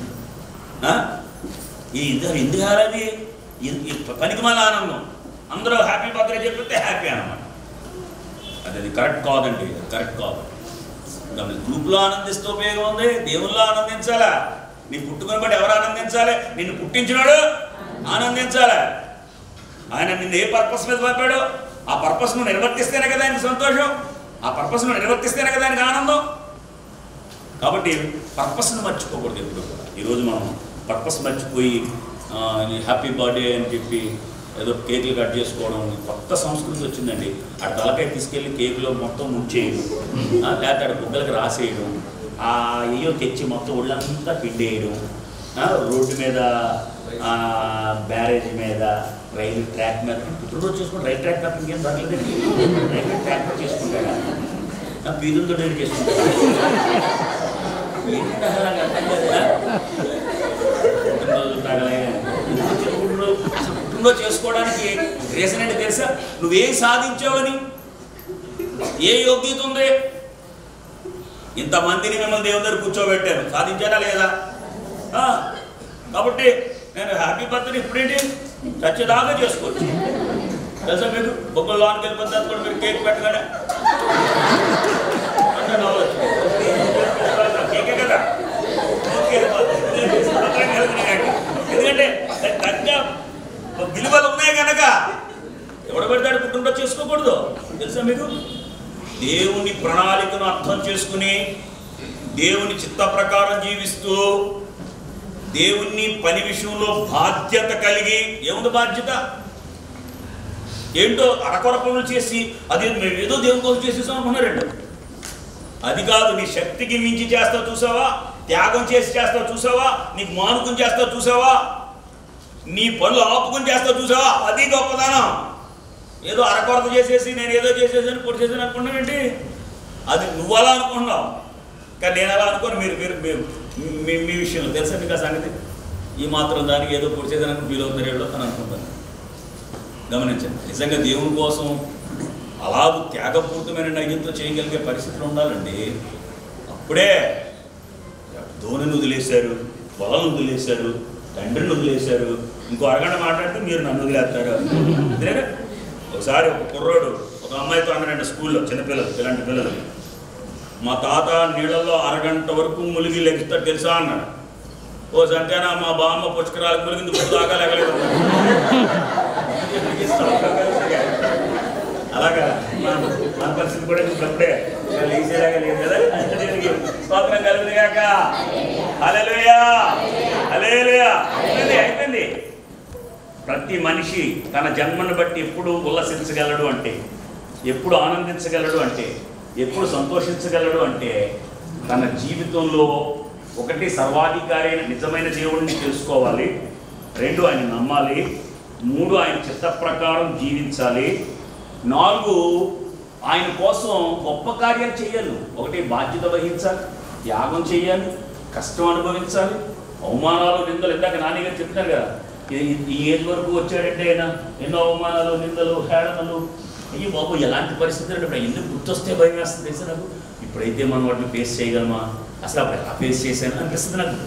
Speaker 1: ఈ ఇద్దరు ఎందుకు హారది పనికి మళ్ళీ ఆనందం. అందరూ హ్యాపీ బర్త్డే చెప్పితే హ్యాపీ అన్నమాట. అది అది కరెక్ట్ కాదండి, కరెక్ట్ కాదు. గ్రూప్లో ఆనందిస్తే ఉపయోగం ఉంది, దేవుల్లో ఆనందించాలా. నీ పుట్టుకుని బట్టి ఎవరు ఆనందించాలి? నిన్ను పుట్టించినాడు ఆనందించాలి. ఆయన నిన్ను ఏ పర్పస్ మీద పంపాడు, ఆ పర్పస్ నువ్వు నిర్వర్తిస్తేనే కదా ఆయనకు సంతోషం, ఆ పర్పస్ నువ్వు నిర్వర్తిస్తేనే కదా ఆయనకు ఆనందం. కాబట్టి పర్పస్ను మర్చిపోకూడదు ఎప్పుడు కూడా. ఈరోజు మనం పర్పస్ మర్చిపోయి హ్యాపీ బర్త్డే అని చెప్పి ఏదో కేకులు కట్ చేసుకోవడం కొత్త సంస్కృతి వచ్చిందండి. ఆ తలకాయ తీసుకెళ్ళి కేకులో మొత్తం ముంచేయడం, లేకపోతే ఆడ బుగ్గలకి రాసేయడం, ఆ అయ్యో తెచ్చి మొత్తం ఒళ్ళంతా పిండేయడం, రోడ్డు మీద, బ్యారేజ్ మీద, రైలు ట్రాక్ మీద. పుట్టినరోజు చేసుకుంటే రైలు ట్రాక్ తప్ప ఇంకేం దొరకలేదండి. రైల్వే ట్రాక్ చేసుకుంటాడా, పీదులతో డైరీ చేసుకుంటాడా? పుట్టినరోజు చేసుకోవడానికి రీజన్ ఏంటి తెలుసా? నువ్వేం సాధించావని, ఏ యోగ్యత ఉంది? ఇంతమందిని మిమ్మల్ని దేవుని దగ్గర కూర్చోబెట్టారు, సాధించారా లేదా? కాబట్టి నేను హ్యాపీ బర్త్డే ఇప్పుడేంటి చచ్చేదాకా చేసుకోవచ్చు తెలుసా మీకు. బొగ్గలు లోనికి వెళ్ళిపోతే కూడా మీరు కేక్ పెట్టగానే అంటే నవ్వచ్చు, కేకే కదా. ఎందుకంటే తగ్గ విలువలు ఉన్నాయి కనుక ఎవడ పెడతాడు పుట్టినరోజు చేసుకోకూడదు తెలుసా మీకు. దేవుని ప్రణాళికను అర్థం చేసుకుని దేవుని చిత్త ప్రకారం జీవిస్తూ దేవుని పని విషయంలో బాధ్యత కలిగి, ఏముంది బాధ్యత? ఏంటో అరకొర పనులు చేసి అది మేము ఏదో దేవుని కోసం చేసేసాం అనుకున్నారండి. అది కాదు. నీ శక్తికి మించి చేస్తావు చూసావా, త్యాగం చేసి చేస్తావు చూసావా, నీకు మానుకుని చేస్తావు చూసావా, నీ పనులు ఆపుకుని చేస్తావు చూసావా, అది గొప్పదనం. ఏదో అరకొరత చేసేసి నేను ఏదో చేసేసాను పొడి చేసాను అనుకున్నానండి, అది నువ్వు అలా అనుకుంటున్నావు కానీ నేను అలా అనుకోను. మీరు మీరు మీ మీ విషయంలో తెలుసా మీకు ఆ సంగతి. ఈ మాత్రం దానికి ఏదో పొడి చేసాను ఫీల్ అవుతున్నారు ఏదో అని అనుకుంటాను. గమనించండి, నిజంగా దేవుని కోసం అలాగూ త్యాగపూర్తమైన నైజంతో చేయగలిగే పరిస్థితులు ఉండాలండి. అప్పుడే ధోనిని వదిలేశారు, పొలను వదిలేశారు, తండ్రిని వదిలేశారు, ఇంకో అరగంట మాట్లాడితే మీరు నన్ను వదిలేస్తారు. అంతేనా? ఒకసారి ఒక కుర్రోడు ఒక అమ్మాయితో అన్నాడంటే స్కూల్లో, చిన్నపిల్లలు ఇలాంటి పిల్లలు, మా తాత నీళ్ళల్లో అరగంట వరకు ములిగి లెగుస్తాడు తెలుసా అన్నాడు. ఓ సంతేనా మా బామ్మ పుష్కరాలకు మురిగింది ముందు దాకా లేగలేదు. అలాగా మన పరిస్థితి కూడా ఇప్పుడే లేచేలాగా లేదు కదా. దీనికి స్తోత్రం కలుగుతుంది కాక. హల్లెలూయా హల్లెలూయా. అయిపోయింది అయిపోయింది. ప్రతి మనిషి తన జన్మను బట్టి ఎప్పుడు ఉల్లసించగలడు అంటే, ఎప్పుడు ఆనందించగలడు అంటే, ఎప్పుడు సంతోషించగలడు అంటే తన జీవితంలో ఒకటి సర్వాధికారి అయిన నిజమైన దేవుడిని తెలుసుకోవాలి, రెండు ఆయన నమ్మాలి, మూడు ఆయన చిత్త ప్రకారం జీవించాలి, నాలుగు ఆయన కోసం గొప్ప కార్యాలు చేయాలి. ఒకటి బాధ్యత వహించాలి, త్యాగం చేయాలి, కష్టం అనుభవించాలి, అవమానాలు నిందలు. ఇందాక నాన్నగారు చెప్తున్నారు కదా, ఈ ఏజ్ వరకు వచ్చాడంటే ఆయన ఎన్నో అవమానాలు నిందలు హేళనలు. అయ్యి బాబు ఎలాంటి పరిస్థితులు అంటే ఎందుకు గుర్తొస్తే భయం వేస్తుంది తెలుసు నాకు. ఇప్పుడైతే మనం వాటిని ఫేస్ చేయగలమా, అసలు అప్పుడు ఎలా ఫేస్ చేశాను అనిపిస్తుంది నాకు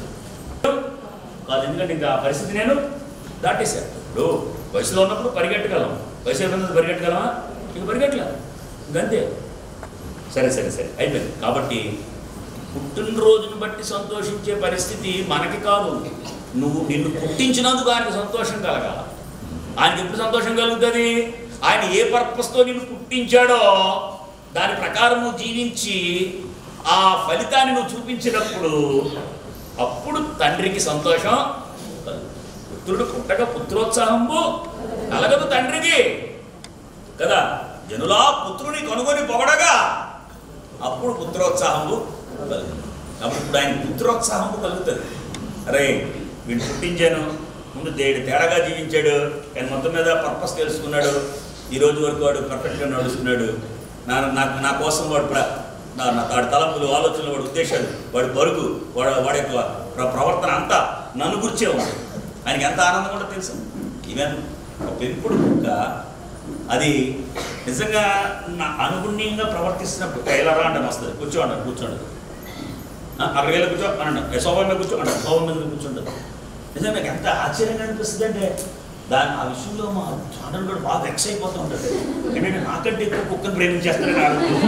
Speaker 1: కాదు. ఎందుకంటే ఇంకా ఆ పరిస్థితి నేను దాటేశాను. ఇప్పుడు వయసులో ఉన్నప్పుడు పరిగెట్టగలం, వయసు అయిపోయినప్పుడు పరిగెట్టగలమా, ఇక పరిగెట్టలేదు ఇంకంతే. సరే సరే సరే అయిపోయింది. కాబట్టి పుట్టినరోజును బట్టి సంతోషించే పరిస్థితి మనకి కాదు. నువ్వు నిన్ను పుట్టించినందుకు ఆయనకు సంతోషం కలగాల. ఆయనకి ఎప్పుడు సంతోషం కలుగుతుంది? ఆయన ఏ పర్పస్తో నిన్ను పుట్టించాడో దాని ప్రకారం నువ్వు జీవించి ఆ ఫలితాన్ని నువ్వు చూపించినప్పుడు అప్పుడు తండ్రికి సంతోషం. పుత్రుడు పుట్టక పుత్రోత్సాహము కలగదు తండ్రికి కదా. జనులా పుత్రుని కనుగొని పొగడగా అప్పుడు పుత్రోత్సాహము కలుగుతుంది. కాబట్టి ఇప్పుడు ఆయన పుత్రోత్సాహము కలుగుతుంది. అరే వీడు పుట్టించాను, ముందు దేడు తేడాగా జీవించాడు, కానీ మొత్తం మీద పర్పస్ తెలుసుకున్నాడు, ఈ రోజు వరకు వాడు పర్ఫెక్ట్గా నడుస్తున్నాడు. నా నాకు నా కోసం వాడు నా వాడి తలంపులు ఆలోచనలు వాడి ఉద్దేశాలు వాడి పరుగు వాడు వాడి యొక్క ప్రవర్తన అంతా నన్ను గురించే ఉంది. ఆయనకి ఎంత ఆనందంగా ఉంటుందో తెలుసు. ఈవెన్ ఒక పెంపుడు కుక్క అది నిజంగా నా అనుగుణ్యంగా ప్రవర్తిస్తున్నప్పుడు కైలరా అంటే వస్తుంది, కూర్చోండి కూర్చోండి అక్కడికి వెళ్ళి కూర్చో అనండి, సోఫా మీద కూర్చో అంటారు, సోఫా మీద కూర్చుంటారు. నిజంగా నాకు ఎంత ఆశ్చర్యంగా అనిపిస్తుంది అంటే దాని ఆ విషయంలో మా చాండలు కూడా బాగా వెక్స్ అయిపోతూ ఉంటాడు. ఎందుకంటే నాకంటే ఎక్కువ కుక్కను ప్రేమించేస్తారని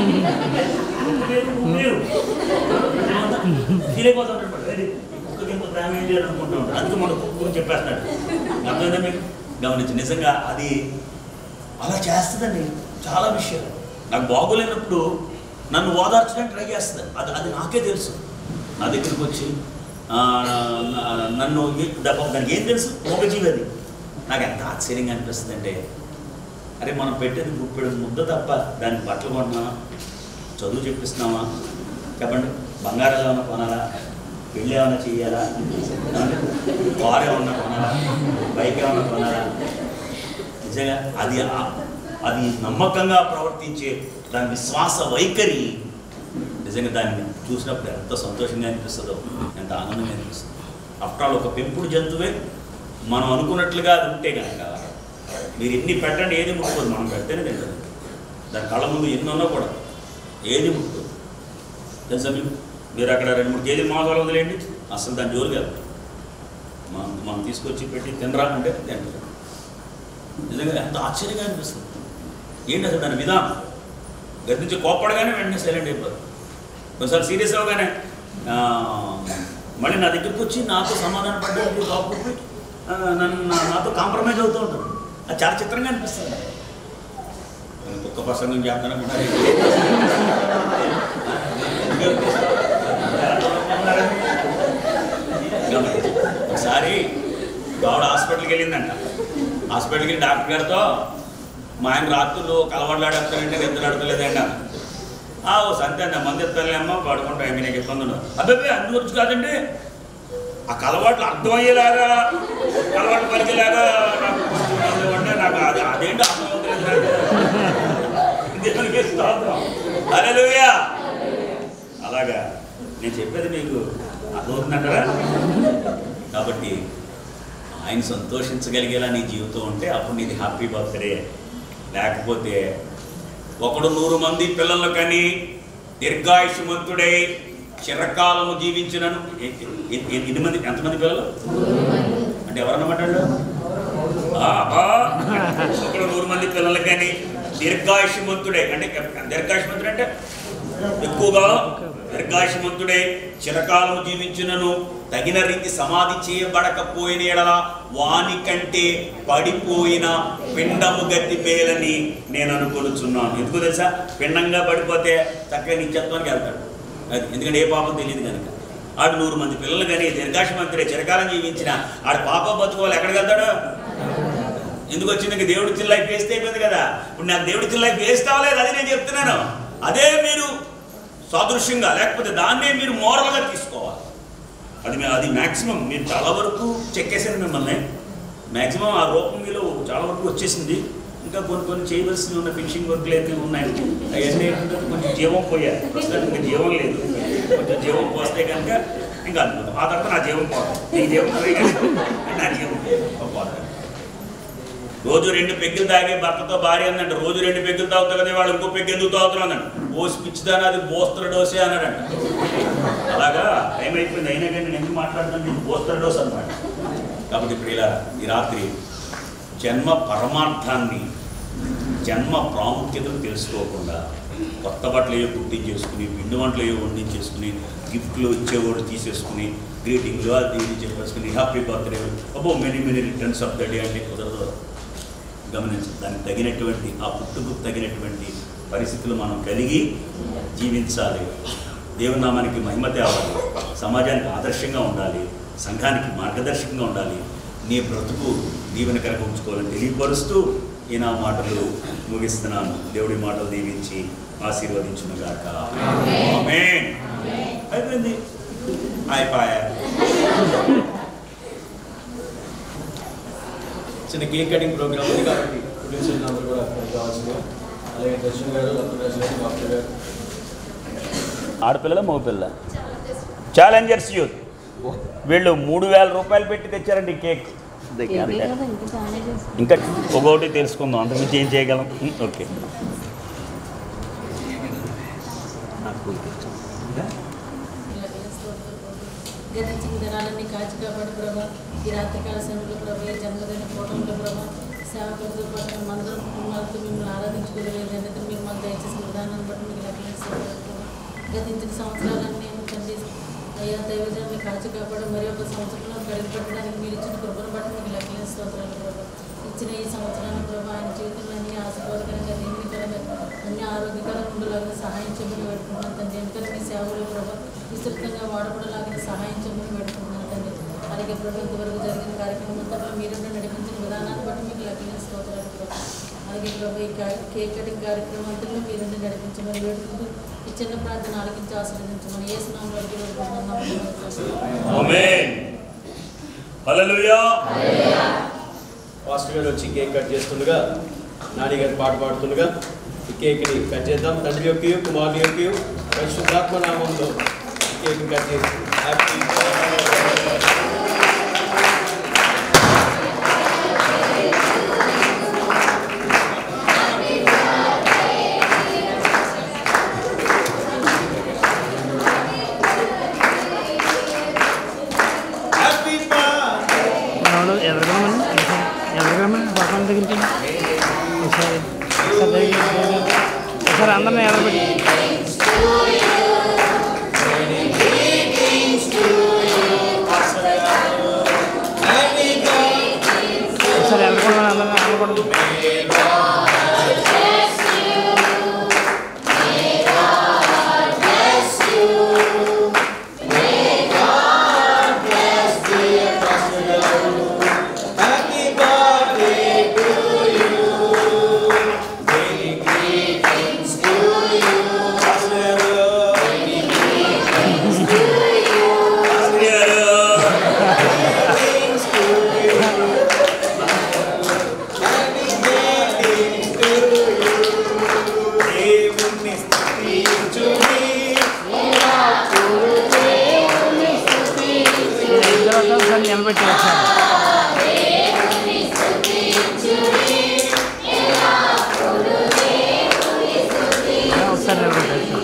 Speaker 1: ఫీల్ అయిపోతూ ఉంటాడు. కుక్కకి ఎంత ప్రేమ ఏం చేయాలి అనుకుంటూ ఉంటాడు. అందుకే మన కుక్క గురించి చెప్పేస్తున్నాడు. అర్థమైందా మీకు? గమనించి నిజంగా అది అలా చేస్తుందండి. చాలా విషయాలు నాకు బాగోలేనప్పుడు నన్ను ఓదార్చడానికి ట్రై చేస్తుంది. అది అది నాకే తెలుసు. నా దగ్గరికి వచ్చి నన్ను దానికి ఏం తెలుసు, మూగజీవి అది. నాకు ఎంత ఆశ్చర్యంగా అనిపిస్తుంది అంటే అరే మనం పెట్టేది గుప్పెడు ముద్ద తప్ప దానికి బట్టలు కొంటున్నామా, చదువు చెప్పిస్తున్నామా, చెప్పండి, బంగారం ఏమన్నా కొనాలా, పెళ్ళి ఏమన్నా చెయ్యాలా, కారు ఏమన్నా కొనాలా, బైక్ ఏమన్నా కొనాలా? నిజంగా అది అది నమ్మకంగా ప్రవర్తించే దాని విశ్వాస వైఖరి నిజంగా దాన్ని చూసినప్పుడు ఎంత సంతోషంగా అనిపిస్తుందో, ఎంత ఆనందంగా అనిపిస్తుంది. ఆఫ్టర్ ఆల్ ఒక పెంపుడు జంతువే మనం అనుకున్నట్లుగా అది ఉంటే కనుక మీరు ఎన్ని పెట్టండి ఏది ముట్టుకోదు, మనం పెడితేనే తింటుంది. దాని కళ్ళ ముందు ఎన్ని ఉన్నా కూడా ఏది ముట్టుకోదు తెలుసా మీకు? మీరు అక్కడ రెండు మూడు కేజీలు మాంసాలు వదిలేయండి, అసలు దాని జోలు కాదు. మనం మనం తీసుకొచ్చి పెట్టి తినరా అంటే తింటుంది. నిజంగా ఎంత ఆశ్చర్యంగా అనిపిస్తుంది. ఏంటి అసలు దాని విధానం? గది నుంచి కోప్పడగానే వెంటనే సైలెంట్ అయిపోదు. ఒకసారి సీరియస్ అవగానే మళ్ళీ నా దగ్గరికి వచ్చి నాతో సమాధానం పడ్డానికి బాబు నన్ను నాతో కాంప్రమైజ్ అవుతూ ఉంటాడు. అది చాలా చిత్రంగా అనిపిస్తుంది. ఒక్క ప్రసంగం చేస్తాను ఒకసారి ఆవిడ హాస్పిటల్కి వెళ్ళిందంట. హాస్పిటల్కి వెళ్ళి డాక్టర్ గారితో మా ఆయన రాత్రులు కలవడలాడేస్తానంటే నిద్ర ఆడతలేదండి. ఓ సంతే అండి మంది ఎత్తాలేమ్మా పడుకుంటా ఏమి నీకు ఇబ్బంది ఉండదు. అబ్బాయి అందు గురించి కాదండి, ఆ కలవాట్లు అర్థమయ్యేలాగా కలవాట్లు పరిచేలాగా నాకు కొంచెం అంటే నాకు అది అదేంటి అర్థమవుతుంది. హల్లెలూయా. అలాగా నేను చెప్పేది మీకు అర్థమవుతుందంటారా? కాబట్టి ఆయన సంతోషించగలిగేలా నీ జీవితం ఉంటే అప్పుడు నీది హ్యాపీ బర్త్డే. లేకపోతే ఒకడు నూరు మంది పిల్లలు కానీ దీర్ఘాయుష్మంతుడై చిరకాలము జీవించినను. ఎన్ని మంది ఎంతమంది పిల్లలు అంటే ఎవరన్నమాట? ఒకడు నూరు మంది పిల్లలు కానీ దీర్ఘాయుష్మంతుడే అంటే దీర్ఘాయుష్మంతుడు అంటే ఎక్కువగా దీర్ఘాయుష్మంతుడే చిరకాలము జీవించినను తగిన రీతి సమాధి చేయబడకపోయిన ఎడల వాని కంటే పడిపోయిన పిండము గతి మేలని నేను అనుకొనుచున్నాను. ఎందుకు తెలుసా? పిండంగా పడిపోతే చక్కగా నిత్యత్వానికి వెళ్తాడు. అది ఎందుకంటే ఏ పాపం తెలియదు కనుక. ఆడు నూరు మంది పిల్లలు కానీ దీర్ఘాశమంతుడే చిరకాలం జీవించిన ఆడు పాప బతుకోవాలి ఎక్కడికి వెళ్తాడు? ఎందుకు వచ్చింది? దేవుడి ఇచ్చిన లైఫ్ వేస్ట్ అయిపోయింది కదా. ఇప్పుడు నాకు దేవుడి ఇచ్చిన లైఫ్ వేస్ట్ అవ్వలేదు, అది నేను చెప్తున్నాను. అదే మీరు సాదృశ్యంగా లేకపోతే దాన్నే మీరు మోరల్గా తీసుకోవాలి. అది అది మ్యాక్సిమం మీరు చాలా వరకు చెక్కేసాను మిమ్మల్ని. మ్యాక్సిమం ఆ రూపం మీలో చాలా వరకు వచ్చేసింది. ఇంకా కొన్ని కొన్ని చేయవలసి ఉన్న ఫినిషింగ్ వర్క్లు అయితే ఉన్నాయి. అవన్నీ ఏంటంటే కొంచెం జీవం పోయారు. ప్రస్తుతానికి ఇంకా జీవం లేదు. కొంచెం జీవం పోస్తే కనుక ఇంకా అద్భుతం. ఆ తర్వాత నా జీవం పోతాం. నీ జీవం పోయి నా జీవం పోతాను. రోజు రెండు పెగ్గులు తాగే భర్తతో భార్య అందంట. రోజు రెండు పెగ్గులు తాగుతా కదా, వాళ్ళు ఇంకో పెగ్గు ఎందుకు తాగుతున్నావు అన్నాడు. ఓసి పిచ్చిదాని అది బోస్తర డోసే అన్నాడంట. అలాగా టైం అయిపోయింది, అయినా కానీ నేను ఎందుకు మాట్లాడుతాను? నేను బోస్తర డోస్ అన్నమాట. కాబట్టి ఇప్పుడు ఇలా ఈ రాత్రి జన్మ పరమార్థాన్ని, జన్మ ప్రాముఖ్యతను తెలుసుకోకుండా కొత్త బట్టలు ఏవో కుట్టించేసుకుని, పిండి వంటలు ఏవో వండించేసుకుని, గిఫ్ట్లు ఇచ్చేవాడు తీసేసుకుని, గ్రీటింగ్లు అది ఇది చెప్పేసుకుని హ్యాపీ బర్త్డే అబ్బో many many returns of the day అంటే కుదరదు. గమనించండి, దానికి తగినటువంటి ఆ పుట్టుకు తగినటువంటి పరిస్థితులు మనం కలిగి జీవించాలి. దేవుని నామానికి మహిమ తేవాలి, సమాజానికి ఆదర్శంగా ఉండాలి, సంఘానికి మార్గదర్శకంగా ఉండాలి. నీ బ్రతుకు దీవెనకరంగా ఉంచుకోవాలని తెలియపరుస్తూ ఈ నా మాటలు ముగిస్తున్నాను. దేవుడి మాటలు దీవించి ఆశీర్వదించునుగాక. ఆమేన్. అయిపోయింది, అయిపోయా.
Speaker 13: చిన్న కేక్ కటింగ్ ప్రోగ్రామ్ ఉంది కాబట్టి ప్రొడ్యూసర్లు అందరూ కూడా కావాల్సిందిగా, అలాగే దర్శన్ గారు, లక్ష్మణరాజు గారు, డాక్టర్ గారు.
Speaker 1: ఆడపిల్లల మగపిల్ల ఛాలెంజర్స్ యూత్ వీళ్ళు మూడు వేల రూపాయలు పెట్టి తెచ్చారండి కేక్. ఇంకా ఒకటి తెలుసుకుందాం, అంతకుమించి ఏం చేయగలం. ఓకే,
Speaker 14: గతించిన దినాలన్నీ కాచి కాబట్టి ప్రభా, ఈ రాత్రికాల సమయంలో ప్రభా, ఈ జన్మదిన ఫోటోలో ప్రభా, సేవకులతో పాటు మందరం కుమారులతో మిమ్మల్ని ఆరాధించుకోలేదు ఏదైతే మీరు మాకు దయచేసిన విధానాన్ని బట్టి మీకు లెక్కలేస్తారు. గతించిన సంవత్సరాలన్నీ తండ్రి అయ్యా దైవజాన్ని కాచి కాపాడు మరి ఒక సంవత్సరంలో గడిపెట్టడానికి మీరు ఇచ్చిన కృపను బట్టి మీకు లెక్కలేస్తారు ప్రభా. ఇచ్చిన ఈ సంవత్సరాన్ని ప్రభా ఆయన జీవితంలో అన్ని ఆశీర్వాదకరంగా దీనికరంగా అన్ని ఆరోగ్యకరంగా ఉండేలాగా సహాయం చేయమని పెట్టుకుంటున్నాను తండ్రి. ఎందుకంటే మీ సేవలు ప్రభా విస్తృతంగా వాడబడలాగిన సహాయం చేయమని పెట్టుకుంటున్నాను తండ్రి. అలాగే ప్రభు ఇంతవరకు జరిగిన కార్యక్రమం అంతా మీరు నడిపించిన విధానాన్ని బట్టి మీకు లెక్కలేస్తారు ప్రభా. అలాగే ప్రభు ఈ కేక్ కటింగ్ కార్యక్రమం అంతా మీరు నడిపించమని వేడుకుంటూ ఈ చిన్న ప్రార్థన ఆలకించి ఆశీర్వదించమని ఏ స్నామంలో
Speaker 13: పాస్టర్ గారు వచ్చి కేక్ కట్ చేస్తుండగా నాని గారు పాట పాడుతుండగా ఈ కేక్ని కట్ చేద్దాం. తండ్రి యొక్క కుమారుని యొక్క పరిశుద్ధాత్మ నామంలో కేక్ కట్ చేసి హ్యాపీ
Speaker 15: ఒకసారి అందరినీ ఎదరబెట్టి ఒకసారి ఎదరకుండా అందరినీ అనకూడదు. నిలబెట్టి వచ్చారు. ఒకసారి నిలబెట్టారు.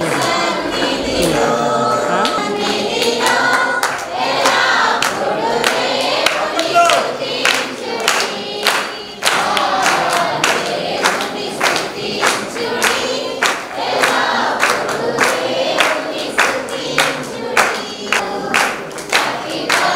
Speaker 16: Happy birthday.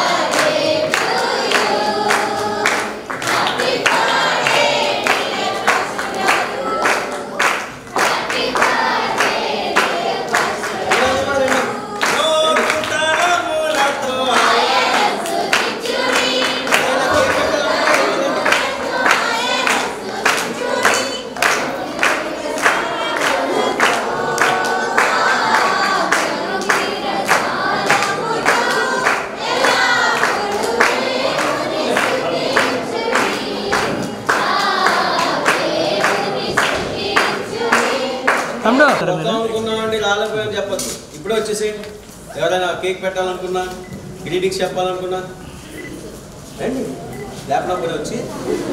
Speaker 13: అనుకున్నామండి రాలేకపోయాని చెప్పొద్దు. ఇప్పుడే వచ్చేసేయండి. ఎవరైనా కేక్ పెట్టాలనుకున్నా, గ్రీటింగ్స్ చెప్పాలనుకున్నా రండి. ల్యాప్టాప్ కూడా వచ్చి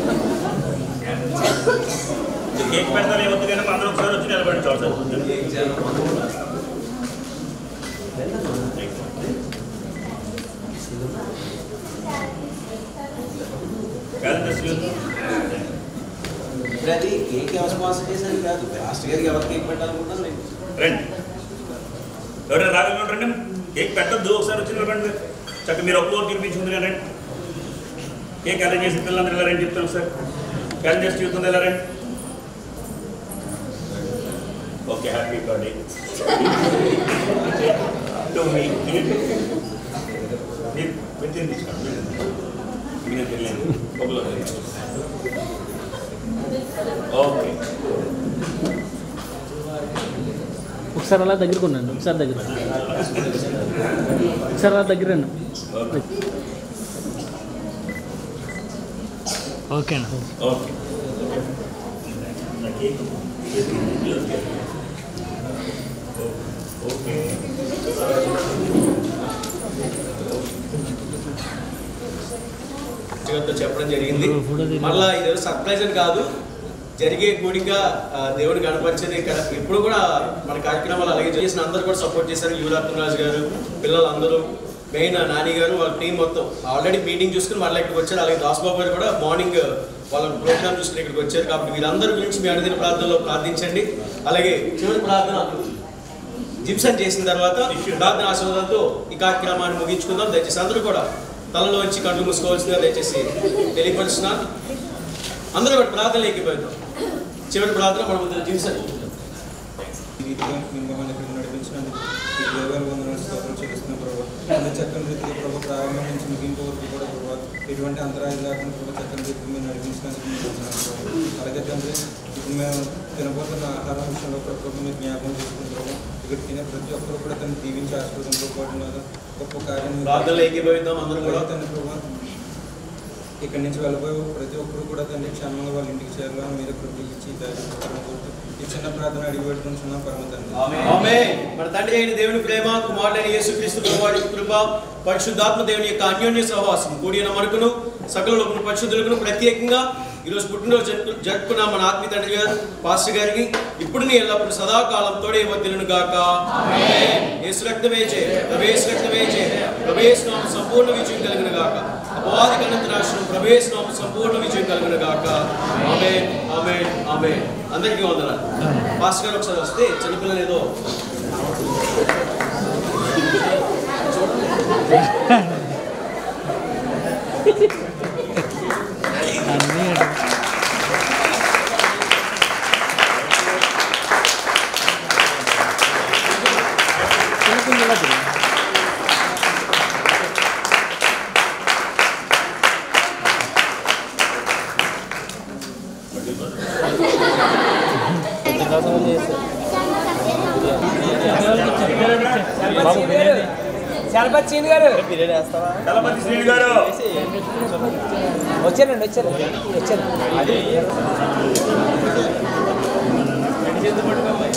Speaker 1: కేక్ పెడతాను ఏమవుతుంది కానీ అందరూ ఒకసారి వచ్చి నిలబడి చూడాలి.
Speaker 13: ఇప్పుడు అది కేక్ ఎవరు స్పాన్సర్ చేశాను కాదు, మాస్టర్ గారికి ఎవరు కేక్ పెట్టాలనుకుంటున్నాను నేను.
Speaker 1: రండి, ఎవరైనా రాగలను రండి. కేక్ పెట్టద్దు, ఒకసారి వచ్చి నిలబడి చక్క మీరు ఒక్కో తినిపించుకుంది కానీ రండి. కేక్ అరేంజ్ చేసి పిల్లలందరూ ఇలా రండి చెప్తాను సార్. అరేంజ్ చేసి చూస్తుంది ఎలా రండి. Okay, happy birthday to me. పెట్టింది తీసుకోండి. ఓకే,
Speaker 15: ఒకసారి అలా దగ్గరకు ఉన్నాను. ఒకసారి దగ్గర ఒకసారి అలా దగ్గర ఓకేనా?
Speaker 1: ఓకే. ఓకే,
Speaker 13: చెప్పడం జరిగింది. మళ్ళా ఇది సర్ప్రైజ్ అని కాదు, జరిగే కూడిక దేవుడు గణపరిచేది. ఇక్కడ ఇప్పుడు కూడా మన కార్యక్రమాలు అలాగే చేసిన అందరూ కూడా సపోర్ట్ చేశారు. యువరత్నరాజు గారు, పిల్లలందరూ, మెయిన్ నాని గారు, వాళ్ళ టీం మొత్తం ఆల్రెడీ మీటింగ్ చూసుకుని మళ్ళీ ఇక్కడికి వచ్చారు. అలాగే దాస్బాబు గారు కూడా మార్నింగ్ వాళ్ళ ప్రోగ్రామ్ చూసుకుని ఇక్కడికి వచ్చారు. కాబట్టి వీరందరి గురించి మీ అనుదిన ప్రార్థనలో ప్రార్థించండి. అలాగే చివరి ప్రార్థన జిప్సన్ చేసిన తర్వాత ప్రార్థన ఆశీర్వాదాలతో ఈ కార్యక్రమాన్ని ముగించుకుందాం. దయచేసి అందరూ కూడా తలలో వచ్చి కళ్ళు మూసుకోవాల్సిందిగా దయచేసి తెలియపరుస్తున్నాను. అందరూ కూడా ప్రార్థనలు ఎక్కిపోతాం. చివరి ప్రార్థన మన ముందు జిప్సన్.
Speaker 16: మిమ్మల్ని ఇక్కడ నడిపించినందుకు ఈ దేవాల వందనాలు స్తోత్రం చెల్లిస్తున్న ప్రభావ. అంత చక్కని రీతిలో ప్రభావ ప్రారంభం నుంచి ముగింపు వరకు కూడా ప్రభావ ఎటువంటి అంతరాయం లేకుండా ప్రభావ చక్కని రీతిలో మీరు నడిపించినందుకు మీకు వందనాలు ప్రభావ. అలాగే తండ్రి ఇప్పుడు మేము తినబోతున్న ఆహారం విషయంలో ప్రభావ మీరు జ్ఞాపకం చేసుకున్న ప్రభావ ఇక్కడ తినే ప్రతి ఒక్కరు కూడా తను దీవించి ఆశీర్వదంతో పాటు గొప్ప కార్యం తండ్రి ప్రభావ. ఇక్కడి నుంచి వెళ్ళిపోయి ప్రతి ఒక్కరు కూడా తండ్రి క్షేమంగా వాళ్ళ ఇంటికి చేరాలని మీరు కృప ఇచ్చి కోరుతూ ఈ చిన్న ప్రార్థన అడిగి పెట్టుకుంటున్నాం పరమ తండ్రి.
Speaker 13: ఆమేన్. మన తండ్రి అయిన దేవుని ప్రేమ, కుమారుడైన యేసుక్రీస్తు ప్రభువారి కృప, పరిశుద్ధాత్మ దేవుని యొక్క అన్యోన్య సహవాసం కూడిన మనకును సకల లోపల పరిశుద్ధులకు ప్రత్యేకంగా ఈరోజు పుట్టినరోజు జరుపుకున్న మన ఆత్మీయ తండ్రి గారు పాస్టర్ గారికి ఇప్పుడు నీ ఎల్లప్పుడు సదాకాలం తోడే వర్ధిల్లును గాక. ఆమేన్. యేసు రక్తమే జయ, ప్రభు రక్తమే జయ, ప్రభు నామమున సంపూర్ణ విజయం కలుగును గాక. అపవాది అనంత నాశనం, ప్రభు నామమున సంపూర్ణ విజయం కలుగును గాక. ఆమేన్, ఆమేన్, ఆమేన్. అందరికీ వందనాలు. పాస్టర్ గారు ఒకసారి వస్తే చిన్నపిల్లలు ఏదో
Speaker 17: చలపతి శ్రీని గారు
Speaker 1: చలపతి శ్రీని గారు
Speaker 17: వచ్చారండి వచ్చారు వచ్చారు